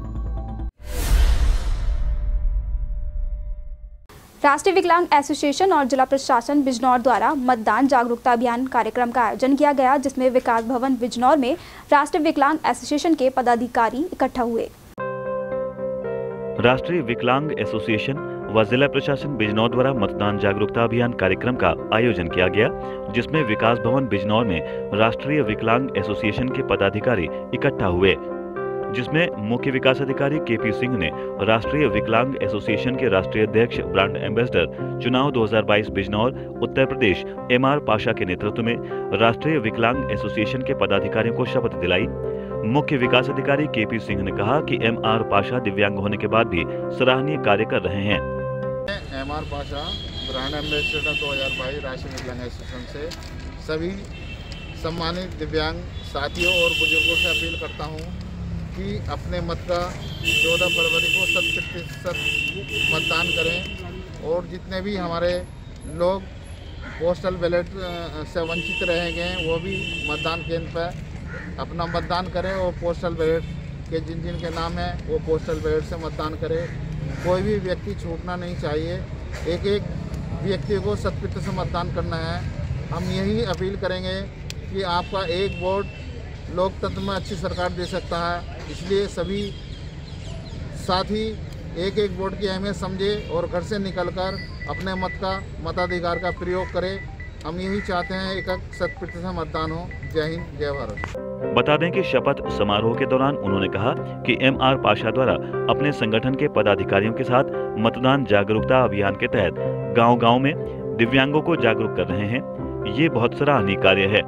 राष्ट्रीय विकलांग एसोसिएशन और जिला प्रशासन बिजनौर द्वारा मतदान जागरूकता अभियान कार्यक्रम का आयोजन किया गया, जिसमें विकास भवन बिजनौर में राष्ट्रीय विकलांग एसोसिएशन के पदाधिकारी इकट्ठा हुए। राष्ट्रीय विकलांग एसोसिएशन व जिला प्रशासन बिजनौर द्वारा मतदान जागरूकता अभियान कार्यक्रम का आयोजन किया गया, जिसमें विकास भवन बिजनौर में राष्ट्रीय विकलांग एसोसिएशन के पदाधिकारी इकट्ठा हुए, जिसमें मुख्य विकास अधिकारी केपी सिंह ने राष्ट्रीय विकलांग एसोसिएशन के राष्ट्रीय अध्यक्ष ब्रांड एम्बेसडर चुनाव दो हज़ार बाईस बिजनौर उत्तर प्रदेश एम आर पाशा के नेतृत्व में राष्ट्रीय विकलांग एसोसिएशन के पदाधिकारियों को शपथ दिलाई। मुख्य विकास अधिकारी केपी सिंह ने कहा कि एम आर पाशा दिव्यांग होने के बाद भी सराहनीय कार्य कर रहे हैं। M R Pasha brand ambassador दो हज़ार बाईस राष्ट्रीय विकलांग एसोसिएशन से सभी सम्मानित दिव्यांग साथियों और बुजुर्गों से अपील करता हूं कि अपने मत का चौदह फरवरी को शत प्रतिशत मतदान करें और जितने भी हमारे लोग पोस्टल बैलेट से वंचित रह गए हैं वो भी मतदान केंद्र पर अपना मतदान करें और पोस्टल बैलेट के जिन जिन के नाम है वो पोस्टल बैलेट से मतदान करें। कोई भी व्यक्ति छूटना नहीं चाहिए, एक एक व्यक्ति को शत प्रतिशत मतदान करना है। हम यही अपील करेंगे कि आपका एक वोट लोकतंत्र में अच्छी सरकार दे सकता है, इसलिए सभी साथी एक एक वोट की अहमियत समझे और घर से निकलकर अपने मत का मताधिकार का प्रयोग करें। हम यही चाहते हैं एक शत प्रतिशत मतदान हो। जय हिंद, जय भारत। बता दें कि शपथ समारोह के दौरान उन्होंने कहा कि एम आर पाशा द्वारा अपने संगठन के पदाधिकारियों के साथ मतदान जागरूकता अभियान के तहत गांव-गांव में दिव्यांगों को जागरूक कर रहे हैं। ये बहुत सराहनीय कार्य है।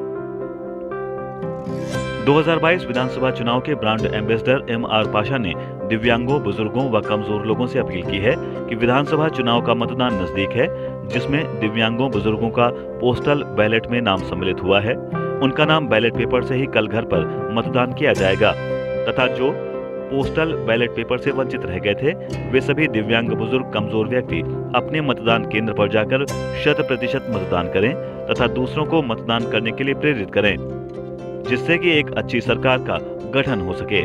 दो हज़ार बाईस विधानसभा चुनाव के brand ambassador M R Pasha ने दिव्यांगों, बुजुर्गों व कमजोर लोगों से अपील की है कि विधानसभा चुनाव का मतदान नजदीक है, जिसमें दिव्यांगों, बुजुर्गों का पोस्टल बैलेट में नाम सम्मिलित हुआ है। उनका नाम बैलेट पेपर से ही कल घर पर मतदान किया जाएगा तथा जो पोस्टल बैलेट पेपर से वंचित रह गए थे वे सभी दिव्यांग, बुजुर्ग, कमजोर व्यक्ति अपने मतदान केंद्र पर जाकर शत प्रतिशत मतदान करें तथा दूसरों को मतदान करने के लिए प्रेरित करें, जिससे कि एक अच्छी सरकार का गठन हो सके।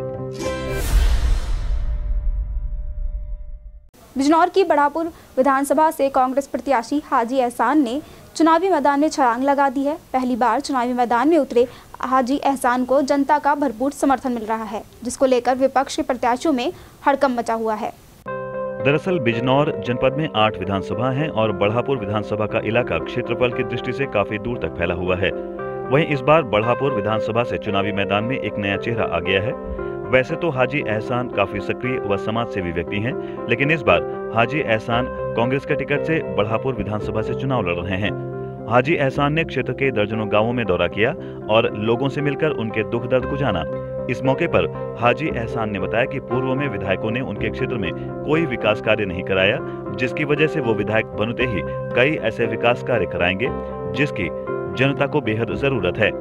बिजनौर की बढ़ापुर विधानसभा से कांग्रेस प्रत्याशी हाजी एहसान ने चुनावी मैदान में छलांग लगा दी है। पहली बार चुनावी मैदान में उतरे हाजी एहसान को जनता का भरपूर समर्थन मिल रहा है, जिसको लेकर विपक्ष के प्रत्याशियों में हड़कंप मचा हुआ है। दरअसल बिजनौर जनपद में आठ विधानसभा हैं और बढ़ापुर विधानसभा का इलाका क्षेत्रफल की दृष्टि से काफी दूर तक फैला हुआ है। वहीं इस बार बढ़ापुर विधानसभा से चुनावी मैदान में एक नया चेहरा आ गया है। वैसे तो हाजी एहसान काफी सक्रिय व समाज सेवी व्यक्ति हैं, लेकिन इस बार हाजी एहसान कांग्रेस के टिकट से बढ़ापुर विधानसभा से चुनाव लड़ रहे हैं। हाजी एहसान ने क्षेत्र के दर्जनों गांवों में दौरा किया और लोगों से मिलकर उनके दुख दर्द को जाना। इस मौके पर हाजी एहसान ने बताया कि पूर्व में विधायकों ने उनके क्षेत्र में कोई विकास कार्य नहीं कराया, जिसकी वजह से वो विधायक बनते ही कई ऐसे विकास कार्य कराएंगे जिसकी जनता को बेहद जरूरत है।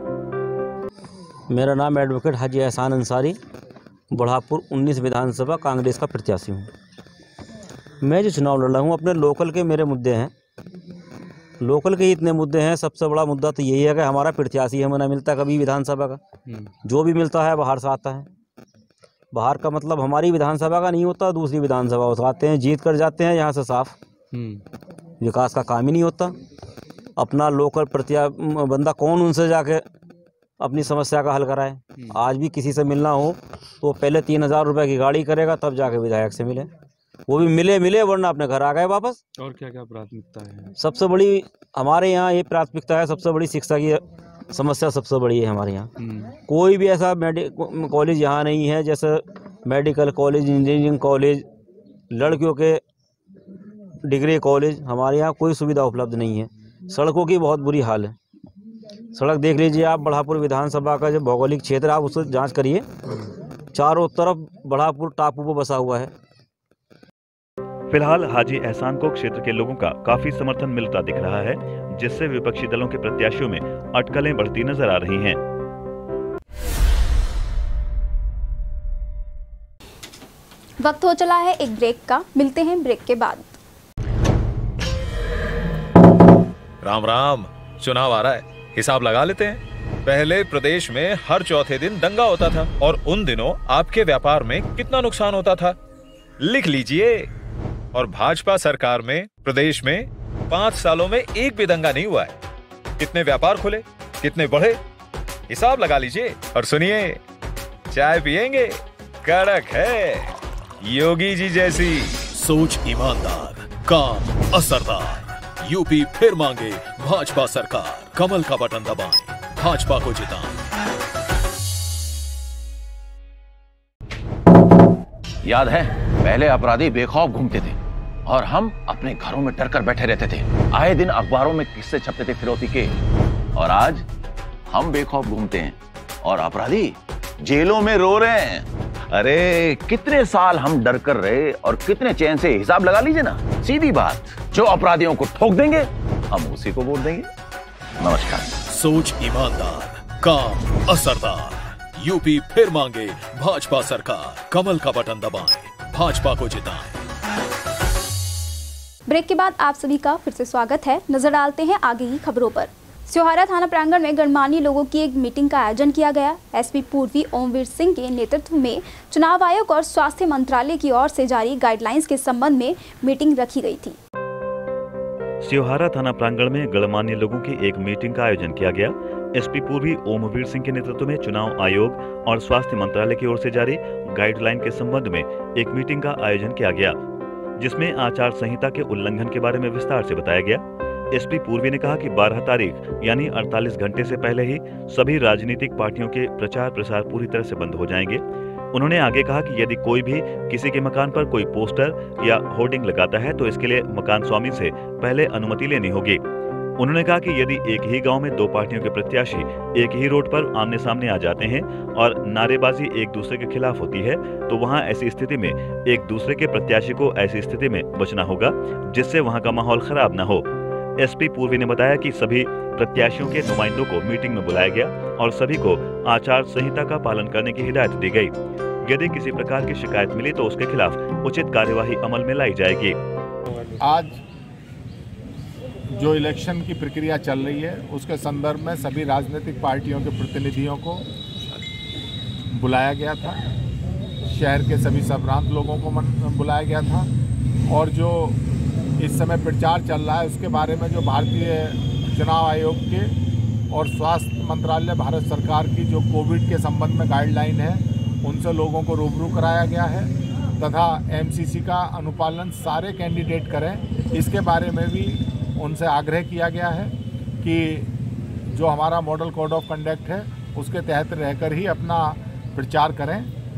मेरा नाम एडवोकेट हाजी एहसान अंसारी, बढ़ापुर उन्नीस विधानसभा कांग्रेस का प्रत्याशी हूँ। मैं जो चुनाव लड़ रहा हूँ अपने लोकल के मेरे मुद्दे हैं, लोकल के इतने मुद्दे हैं। सबसे बड़ा मुद्दा तो यही है कि हमारा प्रत्याशी हमें ना मिलता कभी विधानसभा का, जो भी मिलता है बाहर से आता है। बाहर का मतलब हमारी विधानसभा का नहीं होता, दूसरी विधानसभा से आते हैं, जीत कर जाते हैं यहाँ से साफ। विकास का काम ही नहीं होता। अपना लोकल प्रत्या बंदा कौन उनसे जाके अपनी समस्या का हल कराए। आज भी किसी से मिलना हो तो पहले तीन हज़ार रुपये की गाड़ी करेगा तब जाके विधायक से मिले, वो भी मिले मिले वरना अपने घर आ गए वापस। और क्या क्या प्राथमिकता है? सबसे बड़ी हमारे यहाँ ये प्राथमिकता है, सबसे बड़ी शिक्षा की समस्या सबसे बड़ी है हमारे यहाँ। कोई भी ऐसा मेडिकल कॉलेज यहाँ नहीं है, जैसे मेडिकल कॉलेज, इंजीनियरिंग कॉलेज, लड़कियों के डिग्री कॉलेज, हमारे यहाँ कोई सुविधा उपलब्ध नहीं है। सड़कों की बहुत बुरी हाल है। सड़क देख लीजिए आप, बढ़ापुर विधानसभा का जो भौगोलिक क्षेत्र आप उससे जांच करिए, चारों तरफ बढ़ापुर टापू पर बसा हुआ है। फिलहाल हाजी एहसान को क्षेत्र के लोगों का काफी समर्थन मिलता दिख रहा है, जिससे विपक्षी दलों के प्रत्याशियों में अटकलें बढ़ती नजर आ रही हैं। वक्त हो चला है एक ब्रेक का, मिलते हैं ब्रेक के बाद। राम राम, चुनाव आ रहा है, हिसाब लगा लेते हैं। पहले प्रदेश में हर चौथे दिन दंगा होता था और उन दिनों आपके व्यापार में कितना नुकसान होता था, लिख लीजिए। और भाजपा सरकार में प्रदेश में पांच सालों में एक भी दंगा नहीं हुआ है। कितने व्यापार खुले, कितने बढ़े, हिसाब लगा लीजिए। और सुनिए, चाय पिएंगे, कड़क है, योगी जी जैसी। सोच ईमानदार, काम असरदार, यूपी फिर मांगे भाजपा सरकार। कमल का बटन दबाएं, भाजपा को जिताएं। याद है, पहले अपराधी बेखौफ घूमते थे और हम अपने घरों में डर कर बैठे रहते थे। आए दिन अखबारों में किस्से छपते थे फिरौती के, और आज हम बेखौफ घूमते हैं और अपराधी जेलों में रो रहे हैं। अरे कितने साल हम डर कर रहे और कितने चैन से, हिसाब लगा लीजिए ना। सीधी बात, जो अपराधियों को ठोक देंगे हम उसी को वोट देंगे। नमस्कार। सोच ईमानदार, काम असरदार, यूपी फिर मांगे भाजपा सरकार। कमल का बटन दबाएं, भाजपा को जिताएं। ब्रेक के बाद आप सभी का फिर से स्वागत है। नजर डालते हैं आगे की खबरों पर। स्योहारा थाना प्रांगण में गणमान्य लोगों की एक मीटिंग का आयोजन किया गया। एसपी पूर्वी ओमवीर सिंह के नेतृत्व में चुनाव आयोग और स्वास्थ्य मंत्रालय की ओर से जारी गाइडलाइंस के संबंध में मीटिंग रखी गई थी। स्योहारा थाना प्रांगण में गणमान्य लोगों की एक मीटिंग का आयोजन किया गया। एसपी पूर्वी ओमवीर सिंह के नेतृत्व में चुनाव आयोग और स्वास्थ्य मंत्रालय की ओर से जारी गाइडलाइन के संबंध में एक मीटिंग का आयोजन किया गया, जिसमें आचार संहिता के उल्लंघन के बारे में विस्तार से बताया गया। एसपी पूर्वी ने कहा कि बारह तारीख यानी अड़तालीस घंटे से पहले ही सभी राजनीतिक पार्टियों के प्रचार प्रसार पूरी तरह से बंद हो जाएंगे। उन्होंने आगे कहा कि यदि कोई भी किसी के मकान पर कोई पोस्टर या होर्डिंग लगाता है तो इसके लिए मकान स्वामी से पहले अनुमति लेनी होगी। उन्होंने कहा कि यदि एक ही गांव में दो पार्टियों के प्रत्याशी एक ही रोड पर आमने सामने आ जाते हैं और नारेबाजी एक दूसरे के खिलाफ होती है तो वहां ऐसी स्थिति में एक दूसरे के प्रत्याशी को ऐसी स्थिति में बचना होगा जिससे वहां का माहौल खराब न हो। एसपी पूर्वी ने बताया कि सभी प्रत्याशियों के नुमाइंदों को मीटिंग में बुलाया गया और सभी को आचार संहिता का पालन करने की हिदायत दी गई। यदि किसी प्रकार की शिकायत मिली तो उसके खिलाफ उचित कार्यवाही अमल में लाई जाएगी। आज जो इलेक्शन की प्रक्रिया चल रही है उसके संदर्भ में सभी राजनीतिक पार्टियों के प्रतिनिधियों को बुलाया गया था। शहर के सभी संभ्रांत लोगों को बुलाया गया था और जो इस समय प्रचार चल रहा है उसके बारे में जो भारतीय चुनाव आयोग के और स्वास्थ्य मंत्रालय भारत सरकार की जो कोविड के संबंध में गाइडलाइन है उनसे लोगों को रूबरू कराया गया है तथा एमसीसी का अनुपालन सारे कैंडिडेट करें, इसके बारे में भी उनसे आग्रह किया गया है कि जो हमारा मॉडल कोड ऑफ कंडक्ट है उसके तहत रहकर ही अपना प्रचार करें।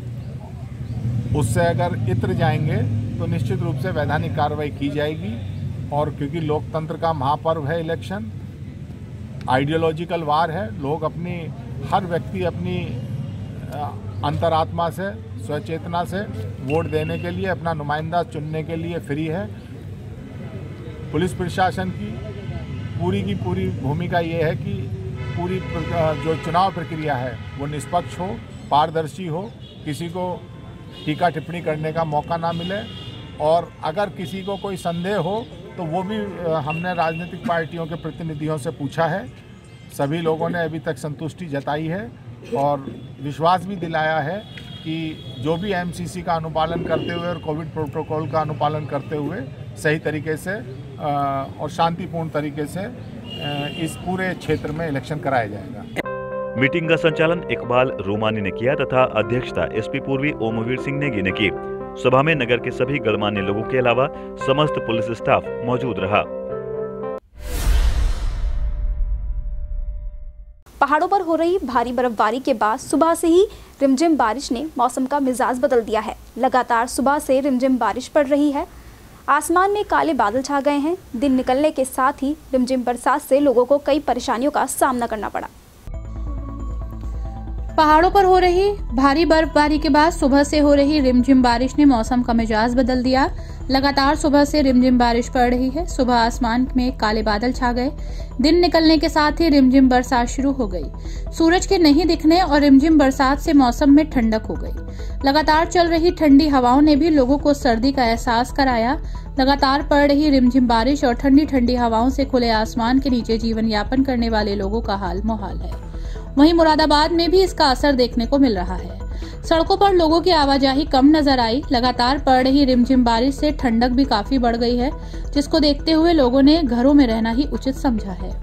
उससे अगर इत्र जाएंगे तो निश्चित रूप से वैधानिक कार्रवाई की जाएगी। और क्योंकि लोकतंत्र का महापर्व है इलेक्शन, आइडियोलॉजिकल वार है, लोग अपनी हर व्यक्ति अपनी अंतरात्मा से स्वचेतना से वोट देने के लिए, अपना नुमाइंदा चुनने के लिए फ्री है। पुलिस प्रशासन की पूरी की पूरी भूमिका ये है कि पूरी जो चुनाव प्रक्रिया है वो निष्पक्ष हो, पारदर्शी हो, किसी को टीका टिप्पणी करने का मौका ना मिले। और अगर किसी को कोई संदेह हो तो वो भी हमने राजनीतिक पार्टियों के प्रतिनिधियों से पूछा है। सभी लोगों ने अभी तक संतुष्टि जताई है और विश्वास भी दिलाया है कि जो भी एमसीसी का अनुपालन करते हुए और कोविड प्रोटोकॉल का अनुपालन करते हुए सही तरीके से और शांतिपूर्ण तरीके से इस पूरे क्षेत्र में इलेक्शन कराया जाएगा। मीटिंग का संचालन इकबाल रूमानी ने किया तथा अध्यक्षता एसपी पूर्वी ओमवीर सिंह नेगी ने की। सभा में नगर के सभी गणमान्य लोगों के अलावा समस्त पुलिस स्टाफ मौजूद रहा। पहाड़ों पर हो रही भारी बर्फबारी के बाद सुबह से ही रिमझिम बारिश ने मौसम का मिजाज बदल दिया है। लगातार सुबह से रिमझिम बारिश पड़ रही है। आसमान में काले बादल छा गए हैं। दिन निकलने के साथ ही रिमझिम बरसात से लोगों को कई परेशानियों का सामना करना पड़ा। पहाड़ों पर हो रही भारी बर्फबारी के बाद सुबह से हो रही रिमझिम बारिश ने मौसम का मिजाज बदल दिया। लगातार सुबह से रिमझिम बारिश पड़ रही है। सुबह आसमान में काले बादल छा गए। दिन निकलने के साथ ही रिमझिम बरसात शुरू हो गई। सूरज के नहीं दिखने और रिमझिम बरसात से मौसम में ठंडक हो गई। लगातार चल रही ठंडी हवाओं ने भी लोगों को सर्दी का एहसास कराया। लगातार पड़ रही रिमझिम बारिश और ठंडी ठंडी हवाओं से खुले आसमान के नीचे जीवन यापन करने वाले लोगों का हाल मुहाल है। वहीं मुरादाबाद में भी इसका असर देखने को मिल रहा है। सड़कों पर लोगों की आवाजाही कम नजर आई। लगातार पड़ रही रिमझिम बारिश से ठंडक भी काफी बढ़ गई है, जिसको देखते हुए लोगों ने घरों में रहना ही उचित समझा है।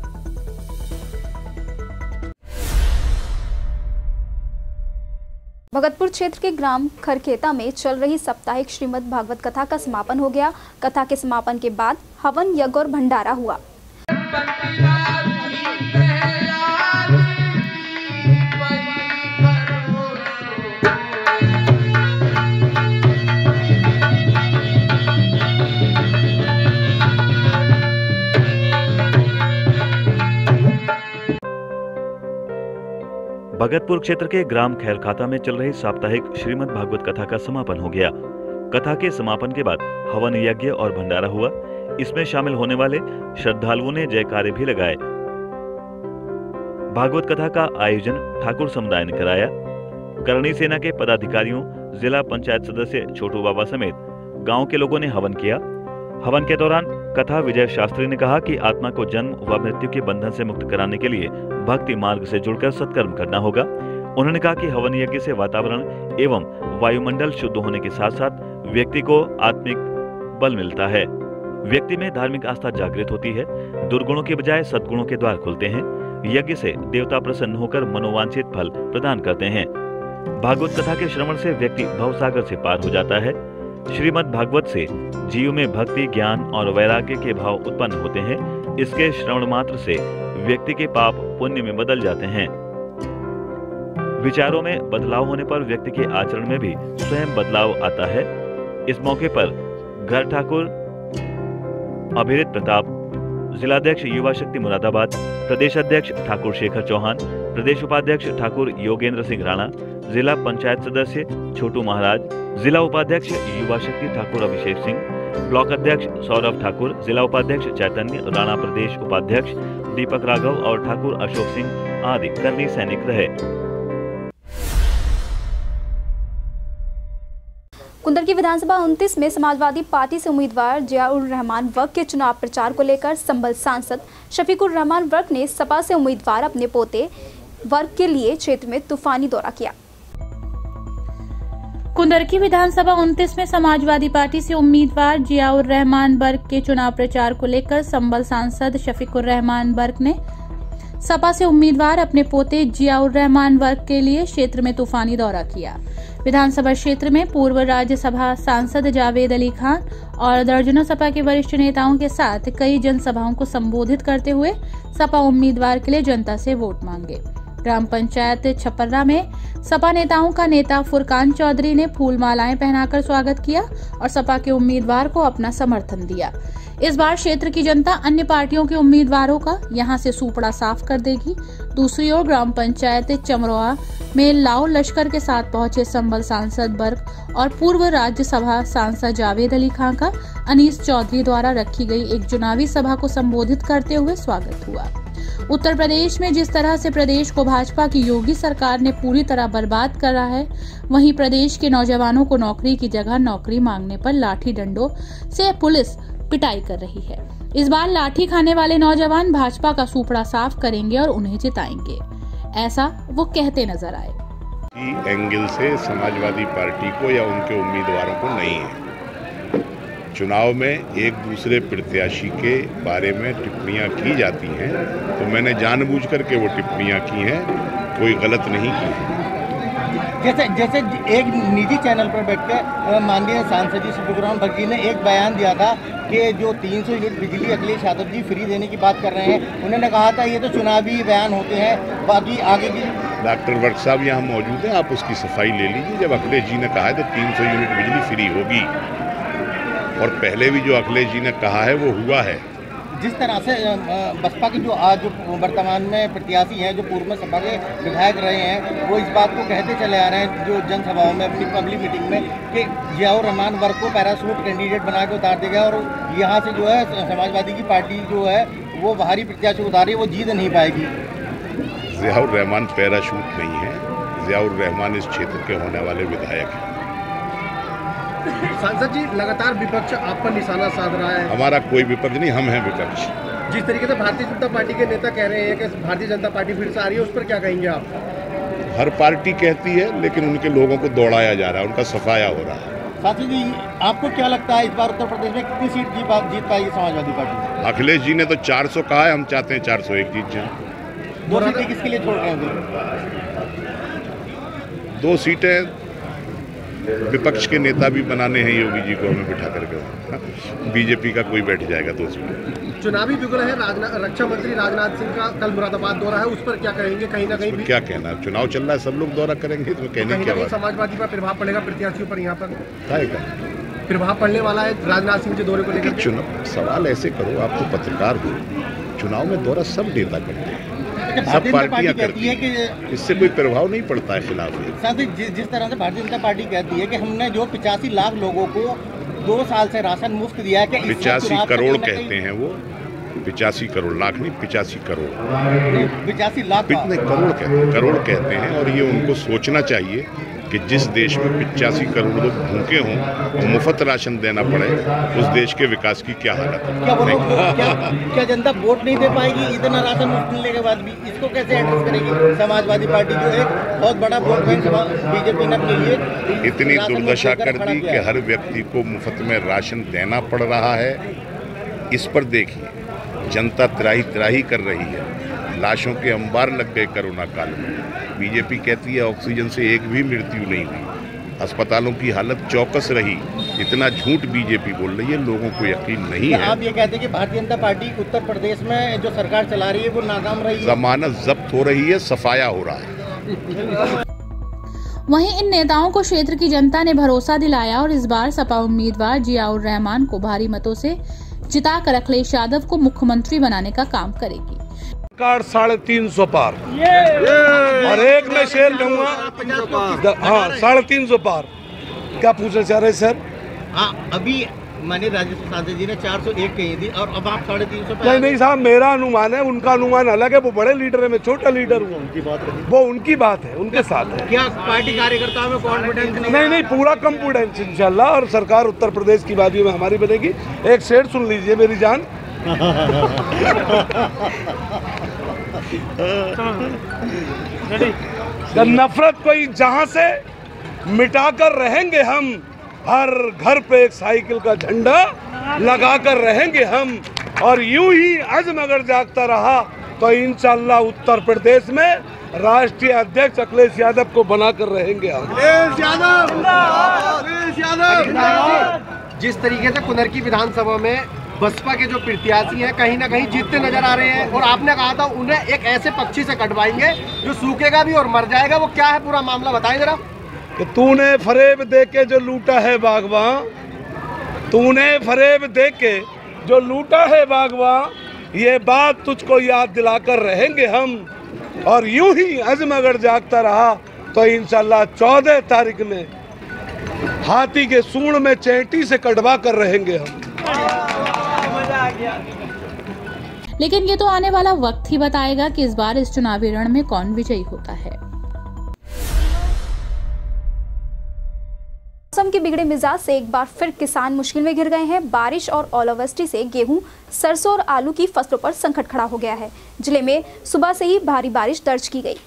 भगतपुर क्षेत्र के ग्राम खरखेता में चल रही साप्ताहिक श्रीमद् भागवत कथा का समापन हो गया। कथा के समापन के बाद हवन, यज्ञ और भंडारा हुआ। भगतपुर क्षेत्र के ग्राम खैरखाता में चल रही साप्ताहिक श्रीमद् भागवत कथा का समापन हो गया। कथा के समापन के बाद हवन, यज्ञ और भंडारा हुआ। इसमें शामिल होने वाले श्रद्धालुओं ने जयकारे भी लगाए। भागवत कथा का आयोजन ठाकुर समुदाय ने कराया। करणी सेना के पदाधिकारियों, जिला पंचायत सदस्य छोटू बाबा समेत गांव के लोगों ने हवन किया। हवन के दौरान कथा विजय शास्त्री ने कहा कि आत्मा को जन्म व मृत्यु के बंधन से मुक्त कराने के लिए भक्ति मार्ग से जुड़कर सत्कर्म करना होगा। उन्होंने कहा कि हवन यज्ञ से वातावरण एवं वायुमंडल शुद्ध होने के साथ साथ व्यक्ति को आत्मिक बल मिलता है। व्यक्ति में धार्मिक आस्था जागृत होती है। दुर्गुणों के बजाय सद्गुणों के द्वार खुलते हैं। यज्ञ से देवता प्रसन्न होकर मनोवांछित फल प्रदान करते हैं। भागवत कथा के श्रवण से व्यक्ति भवसागर से पार हो जाता है। श्रीमद् भागवत से जीव में भक्ति, ज्ञान और वैराग्य के भाव उत्पन्न होते हैं। इसके श्रवण मात्र से व्यक्ति के पाप पुण्य में बदल जाते हैं। विचारों में बदलाव होने पर व्यक्ति के आचरण में भी स्वयं बदलाव आता है। इस मौके पर घर ठाकुर अभिरित प्रताप, जिलाध्यक्ष युवा शक्ति मुरादाबाद, प्रदेश अध्यक्ष ठाकुर शेखर चौहान, प्रदेश उपाध्यक्ष ठाकुर योगेंद्र सिंह राणा, जिला पंचायत सदस्य छोटू महाराज, जिला उपाध्यक्ष युवा शक्ति ठाकुर अभिषेक सिंह, ब्लॉक अध्यक्ष सौरभ ठाकुर, जिला उपाध्यक्ष चैतन्य राणा, प्रदेश उपाध्यक्ष दीपक राघव और ठाकुर अशोक सिंह आदि करनी सैनिक रहे। कुंदरकी विधानसभा उनतीस में समाजवादी पार्टी से उम्मीदवार जियाउर रहमान वर्क के चुनाव प्रचार को लेकर संभल सांसद शफीकुर रहमान वर्क ने सपा से उम्मीदवार अपने पोते वर्क के लिए क्षेत्र में तूफानी दौरा किया। कुंदरकी विधानसभा उनतीस में समाजवादी पार्टी से उम्मीदवार जियाउर रहमान वर्क के चुनाव प्रचार को लेकर संभल सांसद शफीकुर रहमान वर्क ने सपा से उम्मीदवार अपने पोते जियाउर रहमान वर्क के लिए क्षेत्र में तूफानी दौरा किया। विधानसभा क्षेत्र में पूर्व राज्यसभा सांसद जावेद अली खान और दर्जनों सपा के वरिष्ठ नेताओं के साथ कई जनसभाओं को संबोधित करते हुए सपा उम्मीदवार के लिए जनता से वोट मांगे। ग्राम पंचायत छपर्रा में सपा नेताओं का नेता फुरकान चौधरी ने फूल मालाएं पहनाकर स्वागत किया और सपा के उम्मीदवार को अपना समर्थन दिया। इस बार क्षेत्र की जनता अन्य पार्टियों के उम्मीदवारों का यहां से सूपड़ा साफ कर देगी। दूसरी ओर ग्राम पंचायत चमरोआ में लाओ लश्कर के साथ पहुंचे संभल सांसद वर्ग और पूर्व राज्यसभा सांसद जावेद अली खान का अनीस चौधरी द्वारा रखी गई एक चुनावी सभा को संबोधित करते हुए स्वागत हुआ। उत्तर प्रदेश में जिस तरह से प्रदेश को भाजपा की योगी सरकार ने पूरी तरह बर्बाद करा है, वहीं प्रदेश के नौजवानों को नौकरी की जगह नौकरी मांगने पर लाठी डंडों से पुलिस पिटाई कर रही है। इस बार लाठी खाने वाले नौजवान भाजपा का सूपड़ा साफ करेंगे और उन्हें जिताएंगे, ऐसा वो कहते नजर आए। एंगल से समाजवादी पार्टी को या उनके उम्मीदवारों को नहीं है। चुनाव में एक दूसरे प्रत्याशी के बारे में टिप्पणियां की जाती हैं, तो मैंने जानबूझ करके वो टिप्पणियां की हैं, कोई गलत नहीं की है। जैसे जैसे एक निजी चैनल पर बैठकर माननीय सांसद जी शफीकुर रहमान वर्क जी ने एक बयान दिया था कि जो तीन सौ यूनिट बिजली अखिलेश यादव जी फ्री देने की बात कर रहे हैं, उन्होंने कहा था ये तो चुनावी बयान होते हैं, बाकी आगे की। डॉक्टर वर्क साहब यहाँ मौजूद हैं, आप उसकी सफाई ले लीजिए। जब अखिलेश जी ने कहा है तो तीन सौ यूनिट बिजली फ्री होगी, और पहले भी जो अखिलेश जी ने कहा है वो हुआ है। जिस तरह से बसपा के जो आज जो वर्तमान में प्रत्याशी हैं, जो पूर्व में सपा के विधायक रहे हैं, वो इस बात को कहते चले आ रहे हैं जो जनसभाओं में, अपनी पब्लिक मीटिंग में, कि जियाउर रहमान वर्ग को पैराशूट कैंडिडेट बना के उतार देगा और यहाँ से जो है समाजवादी की पार्टी जो है वो बाहरी प्रत्याशी उतारी, वो जीत नहीं पाएगी। जियाउर रहमान पैराशूट नहीं है, जियाउर रहमान इस क्षेत्र के होने वाले विधायक हैं। सांसद जी, लगातार विपक्ष आप पर निशाना साध रहा है। हमारा कोई विपक्ष नहीं, हम हैं विपक्ष। जिस तरीके से भारतीय जनता पार्टी के नेता कह रहे हैं कि भारतीय जनता पार्टी फिर से आ रही है, उस पर क्या कहेंगे आप? हर पार्टी कहती है, लेकिन उनके लोगों को दौड़ाया जा रहा है, उनका सफाया हो रहा है। साथी जी, आपको क्या लगता है इस बार उत्तर प्रदेश में कितनी सीट जीत जीत पाएगी समाजवादी पार्टी? अखिलेश जी ने तो चार सौ कहा है, हम चाहते हैं चार सौ एक जीत जाए। दो सीटें किसके लिए छोड़ रहे हैं? दो सीटें विपक्ष के नेता भी बनाने हैं योगी जी को, हमें बिठा करके। बीजेपी का कोई बैठ जाएगा दो सीटें। चुनावी बिगुल है, रक्षा मंत्री राजनाथ सिंह का कल मुरादाबाद दौरा है, उस पर क्या कहेंगे? कहीं ना कहीं क्या कहना, चुनाव चल रहा है, सब लोग दौरा करेंगे, तो कहने की क्या बात? समाजवादी पर प्रभाव पड़ेगा प्रत्याशियों पर, यहाँ पर क्या का प्रभाव पड़ने वाला है राजनाथ सिंह के दौरे को लेकर? चुनाव सवाल ऐसे करो, आप तो पत्रकार हो, चुनाव में दौरा सब नेता करते हैं, सब पार्टियां करती है कि इससे कोई प्रभाव नहीं पड़ता है खिलाफ। साथ ही जिस तरह से भारतीय जनता पार्टी कहती है कि हमने जो पिचासी लाख लोगों को दो साल से राशन मुफ्त दिया है, कि पिचासी करोड़ कहते हैं वो, पिचासी करोड़, लाख नहीं, पिचासी करोड़, पिचासी लाख कितने करोड़ कहते हैं, करोड़ कहते हैं। और ये उनको सोचना चाहिए कि जिस देश में पिचासी करोड़ लोग भूखे हों और मुफ्त राशन देना पड़े, उस देश के विकास की क्या हालत है? क्या, क्या, क्या जनता वोट नहीं दे पाएगी इतना राशन मुफ्त मिलने के बाद भी? इसको कैसे एड्रेस करेगी समाजवादी पार्टी, जो एक बहुत बड़ा वोट बैंक बीजेपी ने अपने लिए इतनी दुर्दशा कर दी कि हर व्यक्ति को मुफ्त में राशन देना पड़ रहा है। इस पर देखिए, जनता त्राही त्राही कर रही है, लाशों के अंबार लग गए कोरोना काल में। बीजेपी कहती है ऑक्सीजन से एक भी मृत्यु नहीं हुई, अस्पतालों की हालत चौकस रही। इतना झूठ बीजेपी बोल रही है, लोगों को यकीन नहीं है। आप ये कहते हैं कि भारतीय जनता पार्टी उत्तर प्रदेश में जो सरकार चला रही है वो नाकाम रही है, जमानत जब्त हो रही है, सफाया हो रहा है। वहीं इन नेताओं को क्षेत्र की जनता ने भरोसा दिलाया और इस बार सपा उम्मीदवार जियाउर रहमान को भारी मतों से जिताकर अखिलेश यादव को मुख्यमंत्री बनाने का काम करेगी। कार्ड साढ़े तीन सौ पार और एक में शेयर कहूँगा, हाँ साढ़े तीन सौ पार। क्या पूछना चाह रहे सर? हाँ, अभी माने राजेश सांसद जी ने चार सौ एक कही थी और अब आप साढ़े तीन सौ। नहीं नहीं साहब, मेरा अनुमान है, उनका अनुमान अलग है। वो बड़े लीडर है, मैं छोटा लीडर हूँ। उनकी बात है, वो उनकी बात है, उनके साथ है। क्या पार्टी कार्यकर्ताओं में कॉन्फिडेंस नहीं? नहीं नहीं, पूरा कॉन्फिडेंस इंशाल्लाह। और सरकार उत्तर प्रदेश की बात में हमारी बनेगी। एक शेर सुन लीजिए मेरी जान। नफरत कोई जहां से मिटाकर रहेंगे हम, हर घर पे एक साइकिल का झंडा लगाकर रहेंगे हम। और यूं ही अज़्म अगर जागता रहा तो इंशाल्लाह उत्तर प्रदेश में राष्ट्रीय अध्यक्ष अखिलेश यादव को बनाकर रहेंगे हम। अखिलेश यादव, अखिलेश यादव। जिस तरीके से कुनरकी विधानसभा में बसपा के जो प्रत्याशी हैं कहीं ना कहीं जीतते नजर आ रहे हैं, और आपने कहा था उन्हें एक ऐसे पक्षी से कटवाएंगे जो सूखेगा भी और मर जाएगा, वो क्या है पूरा मामला बताएं जरा। कि तूने फरेब दे के जो लूटा है बागवां, तूने फरेब दे के जो लूटा है बागवां, ये बात तुझको याद दिलाकर रहेंगे हम। और यूं ही अज़्म अगर जागता रहा तो इंशाल्लाह चौदह तारीख में हाथी के सूंड में चैंटी से कटवा कर रहेंगे हम। लेकिन ये तो आने वाला वक्त ही बताएगा कि इस बार इस चुनावी रण में कौन विजयी होता है। मौसम के बिगड़े मिजाज से एक बार फिर किसान मुश्किल में घिर गए हैं। बारिश और ओलावृष्टि से गेहूं, सरसों और आलू की फसलों पर संकट खड़ा हो गया है। जिले में सुबह से ही भारी बारिश दर्ज की गई।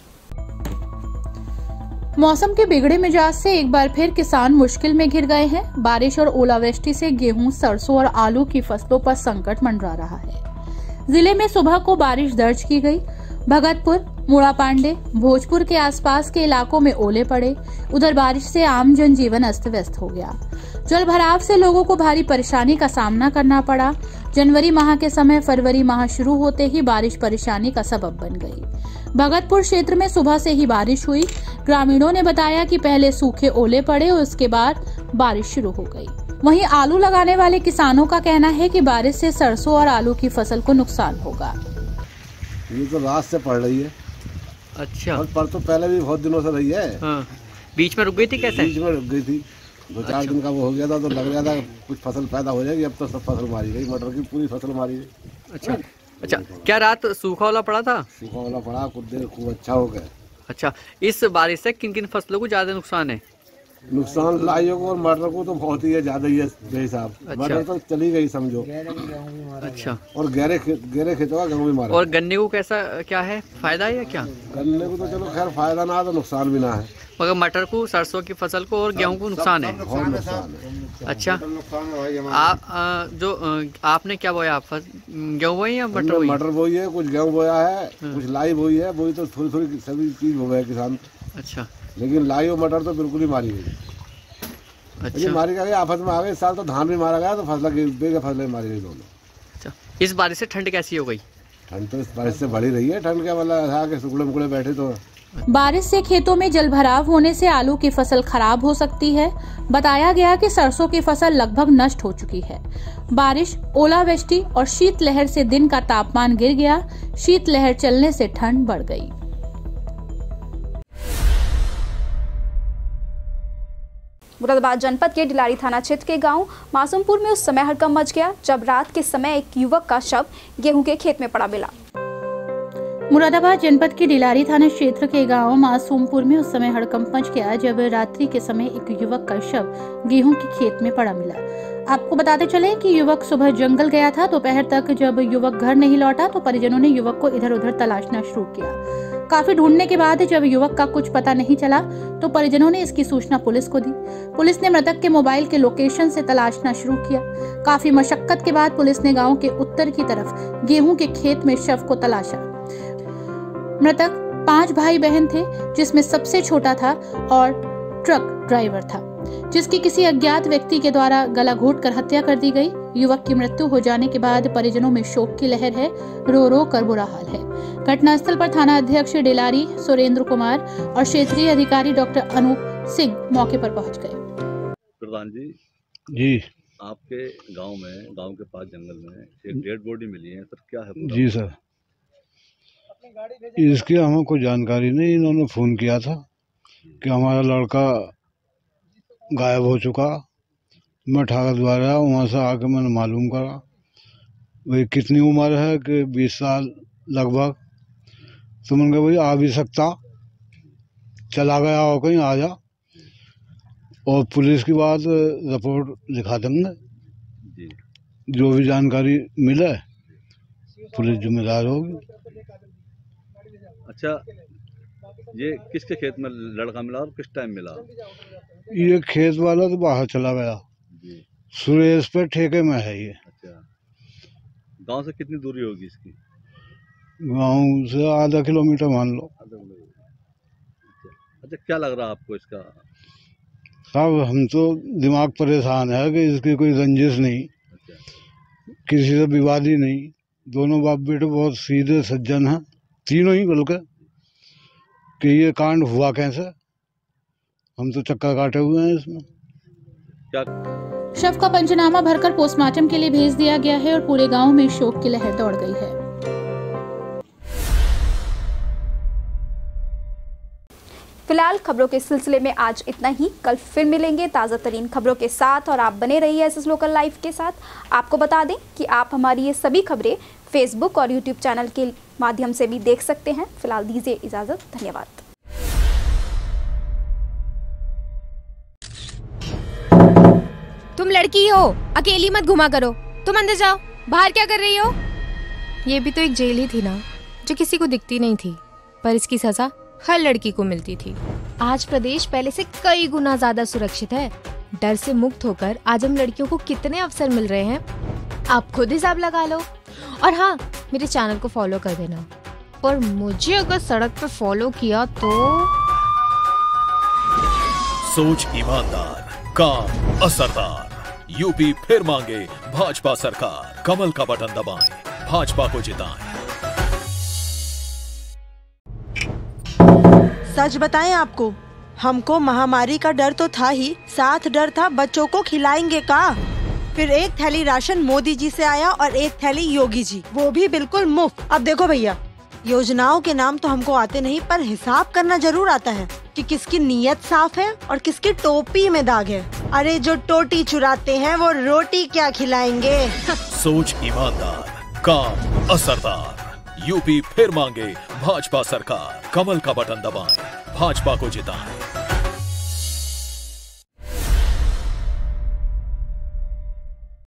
मौसम के बिगड़े मिजाज से एक बार फिर किसान मुश्किल में घिर गए हैं। बारिश और ओलावृष्टि से गेहूं, सरसों और आलू की फसलों पर संकट मंडरा रहा है। जिले में सुबह को बारिश दर्ज की गई। भगतपुर, मुड़ा पांडे, भोजपुर के आसपास के इलाकों में ओले पड़े। उधर बारिश से आम जनजीवन अस्त व्यस्त हो गया। जल भराव से लोगों को भारी परेशानी का सामना करना पड़ा। जनवरी माह के समय फरवरी माह शुरू होते ही बारिश परेशानी का सबब बन गई। भगतपुर क्षेत्र में सुबह से ही बारिश हुई। ग्रामीणों ने बताया कि पहले सूखे ओले पड़े और उसके बाद बारिश शुरू हो गई। वहीं आलू लगाने वाले किसानों का कहना है कि बारिश से सरसों और आलू की फसल को नुकसान होगा। ये तो रात से पड़ रही है। अच्छा। और पर तो पहले भी बहुत दिनों से रही है। हाँ। बीच में रुक गई थी कैसे? बीच में रुक गई थी, दो चार अच्छा। दिन का वो हो गया था तो लग रहा था कुछ फसल पैदा हो जाएगी। अब तो सब फसल मारी गई, मटर की पूरी फसल मारी गई। अच्छा अच्छा, क्या रात सूखा वाला पड़ा था? सूखा वाला पड़ा, कुछ देर खूब अच्छा हो गया। अच्छा, इस बारिश से किन किन फसलों को ज्यादा नुकसान है? नुकसान लाइयों को और मटर को तो बहुत ही है, ज्यादा ही है बेहिसाब। अच्छा। मटर तो चली गई समझो। अच्छा। और गहरे गहरे खेतों का गेहूं भी मारा। और गन्ने को कैसा क्या है, फायदा है या क्या? गन्ने को तो चलो खैर फायदा ना है तो नुकसान भी ना है, मगर मटर को, सरसों की फसल को और गेहूं को नुकसान है। बहुत नुकसान है। अच्छा, आप जो आपने क्या बोया, गेहूं बोई या मटर बोई? मटर बोई है, कुछ गेहूं बोया है, कुछ लाई बोई है। बोई तो थोड़ी थोड़ी सभी चीज बोया है किसान। अच्छा। लेकिन लाई और मटर तो बिल्कुल ही मारी गई। अच्छा। मारी गई, आफत में आ गई। इस साल तो धान भी मारा गया, तो फसल बेगे फसलें मारी गई दोनों। अच्छा, इस बारिश से ठंड कैसी हो गई? ठंड तो इस बारिश से बढ़ी रही है। ठंड क्या मतलब ऐसा कि सुकड़े मुकड़े बैठे तो। बारिश से खेतों में जलभराव होने से आलू की फसल खराब हो सकती है। बताया गया कि सरसों की फसल लगभग नष्ट हो चुकी है। बारिश, ओलावृष्टि और शीतलहर से दिन का तापमान गिर गया। शीतलहर चलने से ठंड बढ़ गई। मुरादाबाद जनपद के डिलारी थाना क्षेत्र के गांव मासूमपुर में उस समय हड़कंप मच गया जब रात के समय एक युवक का शव गेहूं के खेत में पड़ा मिला। मुरादाबाद जनपद के डिलारी थाना क्षेत्र के गांव मासूमपुर में उस समय हड़कंप मच गया जब रात्रि के समय एक युवक का शव गेहूं के खेत में पड़ा मिला। आपको बताते चले कि युवक सुबह जंगल गया था। दोपहर तक जब युवक घर नहीं लौटा तो परिजनों ने युवक को इधर उधर तलाशना शुरू किया। काफी ढूंढने के बाद जब युवक का कुछ पता नहीं चला तो परिजनों ने इसकी सूचना पुलिस को दी। पुलिस ने मृतक के मोबाइल के लोकेशन से तलाशना शुरू किया। काफी मशक्कत के बाद पुलिस ने गांव के उत्तर की तरफ गेहूं के खेत में शव को तलाशा। मृतक पांच भाई बहन थे, जिसमें सबसे छोटा था और ट्रक ड्राइवर था, जिसकी किसी अज्ञात व्यक्ति के द्वारा गला घोंटकर हत्या कर दी गई। युवक की मृत्यु हो जाने के बाद परिजनों में शोक की लहर है। रो रो कर बुरा हाल है। घटनास्थल पर थाना अध्यक्ष डिलारी सुरेंद्र कुमार और क्षेत्रीय अधिकारी डॉक्टर अनूप सिंह मौके पर पहुंच गए। प्रधान जी जी आपके गांव में, गांव के पास जंगल में एक डेड बॉडी मिली है सर, क्या है? जी सर, इसकी हमें कोई जानकारी नहीं। इन्होंने फ़ोन किया था कि हमारा लड़का गायब हो चुका। मैं ठाकर द्वारा वहाँ से आके मैंने मालूम करा। भाई कितनी उम्र है कि बीस साल लगभग। तो मैंने कहा भाई आ भी सकता, चला गया हो कहीं, आ जा। और पुलिस की बात रिपोर्ट लिखा देंगे, जो भी जानकारी मिले पुलिस जिम्मेदार होगी। अच्छा, ये किसके खेत में लड़का मिला और किस टाइम मिला? ये खेत वाला तो बाहर चला गया, सुरेश पे ठेके में है ये। अच्छा, गांव से कितनी दूरी होगी इसकी? गांव से आधा किलोमीटर मान लो। अच्छा, अच्छा, क्या लग रहा है आपको इसका? साहब हम तो दिमाग परेशान है कि इसकी कोई रंजिश नहीं, किसी से विवादी नहीं। दोनों बाप बेटे बहुत सीधे सज्जन हैं, तीनों ही, बल्कि कि ये कांड हुआ कैसे, हम तो चक्का काटे हुए हैं इसमें। क्या शव का पंचनामा भरकर पोस्टमार्टम के लिए भेज दिया गया है और पूरे गांव में शोक की लहर दौड़ गई है। फिलहाल खबरों के सिलसिले में आज इतना ही। कल फिर मिलेंगे ताज़ा तरीन खबरों के साथ और आप बने रहिए एसएस लोकल लाइव के साथ। आपको बता दें कि आप हमारी ये सभी खबरें फेसबुक और यूट्यूब चैनल के माध्यम से भी देख सकते हैं। फिलहाल दीजिए इजाजत, धन्यवाद। तुम लड़की हो, अकेली मत घुमा करो। तुम अंदर जाओ। बाहर क्या कर रही हो? ये भी तो एक जेल ही थी ना, जो किसी को दिखती नहीं थी, पर इसकी सजा हर लड़की को मिलती थी। आज प्रदेश पहले से कई गुना ज्यादा सुरक्षित है। डर से मुक्त होकर आज हम लड़कियों को कितने अवसर मिल रहे हैं, आप खुद हिसाब लगा लो। और हाँ, मेरे चैनल को फॉलो कर देना, पर मुझे अगर सड़क पे फॉलो किया तो। सोच ईमानदार, काम असरदार। यूपी फिर मांगे भाजपा सरकार। कमल का बटन दबाएं, भाजपा को जिताएं। सच बताएं आपको, हमको महामारी का डर तो था ही, साथ डर था बच्चों को खिलाएंगे का। फिर एक थैली राशन मोदी जी से आया और एक थैली योगी जी, वो भी बिल्कुल मुफ्त। अब देखो भैया, योजनाओं के नाम तो हमको आते नहीं, पर हिसाब करना जरूर आता है कि किसकी नीयत साफ है और किसकी टोपी में दाग है। अरे जो टोटी चुराते हैं वो रोटी क्या खिलाएंगे। सोच ईमानदार, काम असरदार। यूपी फिर मांगे भाजपा सरकार। कमल का बटन दबाएं, भाजपा को जिताएं।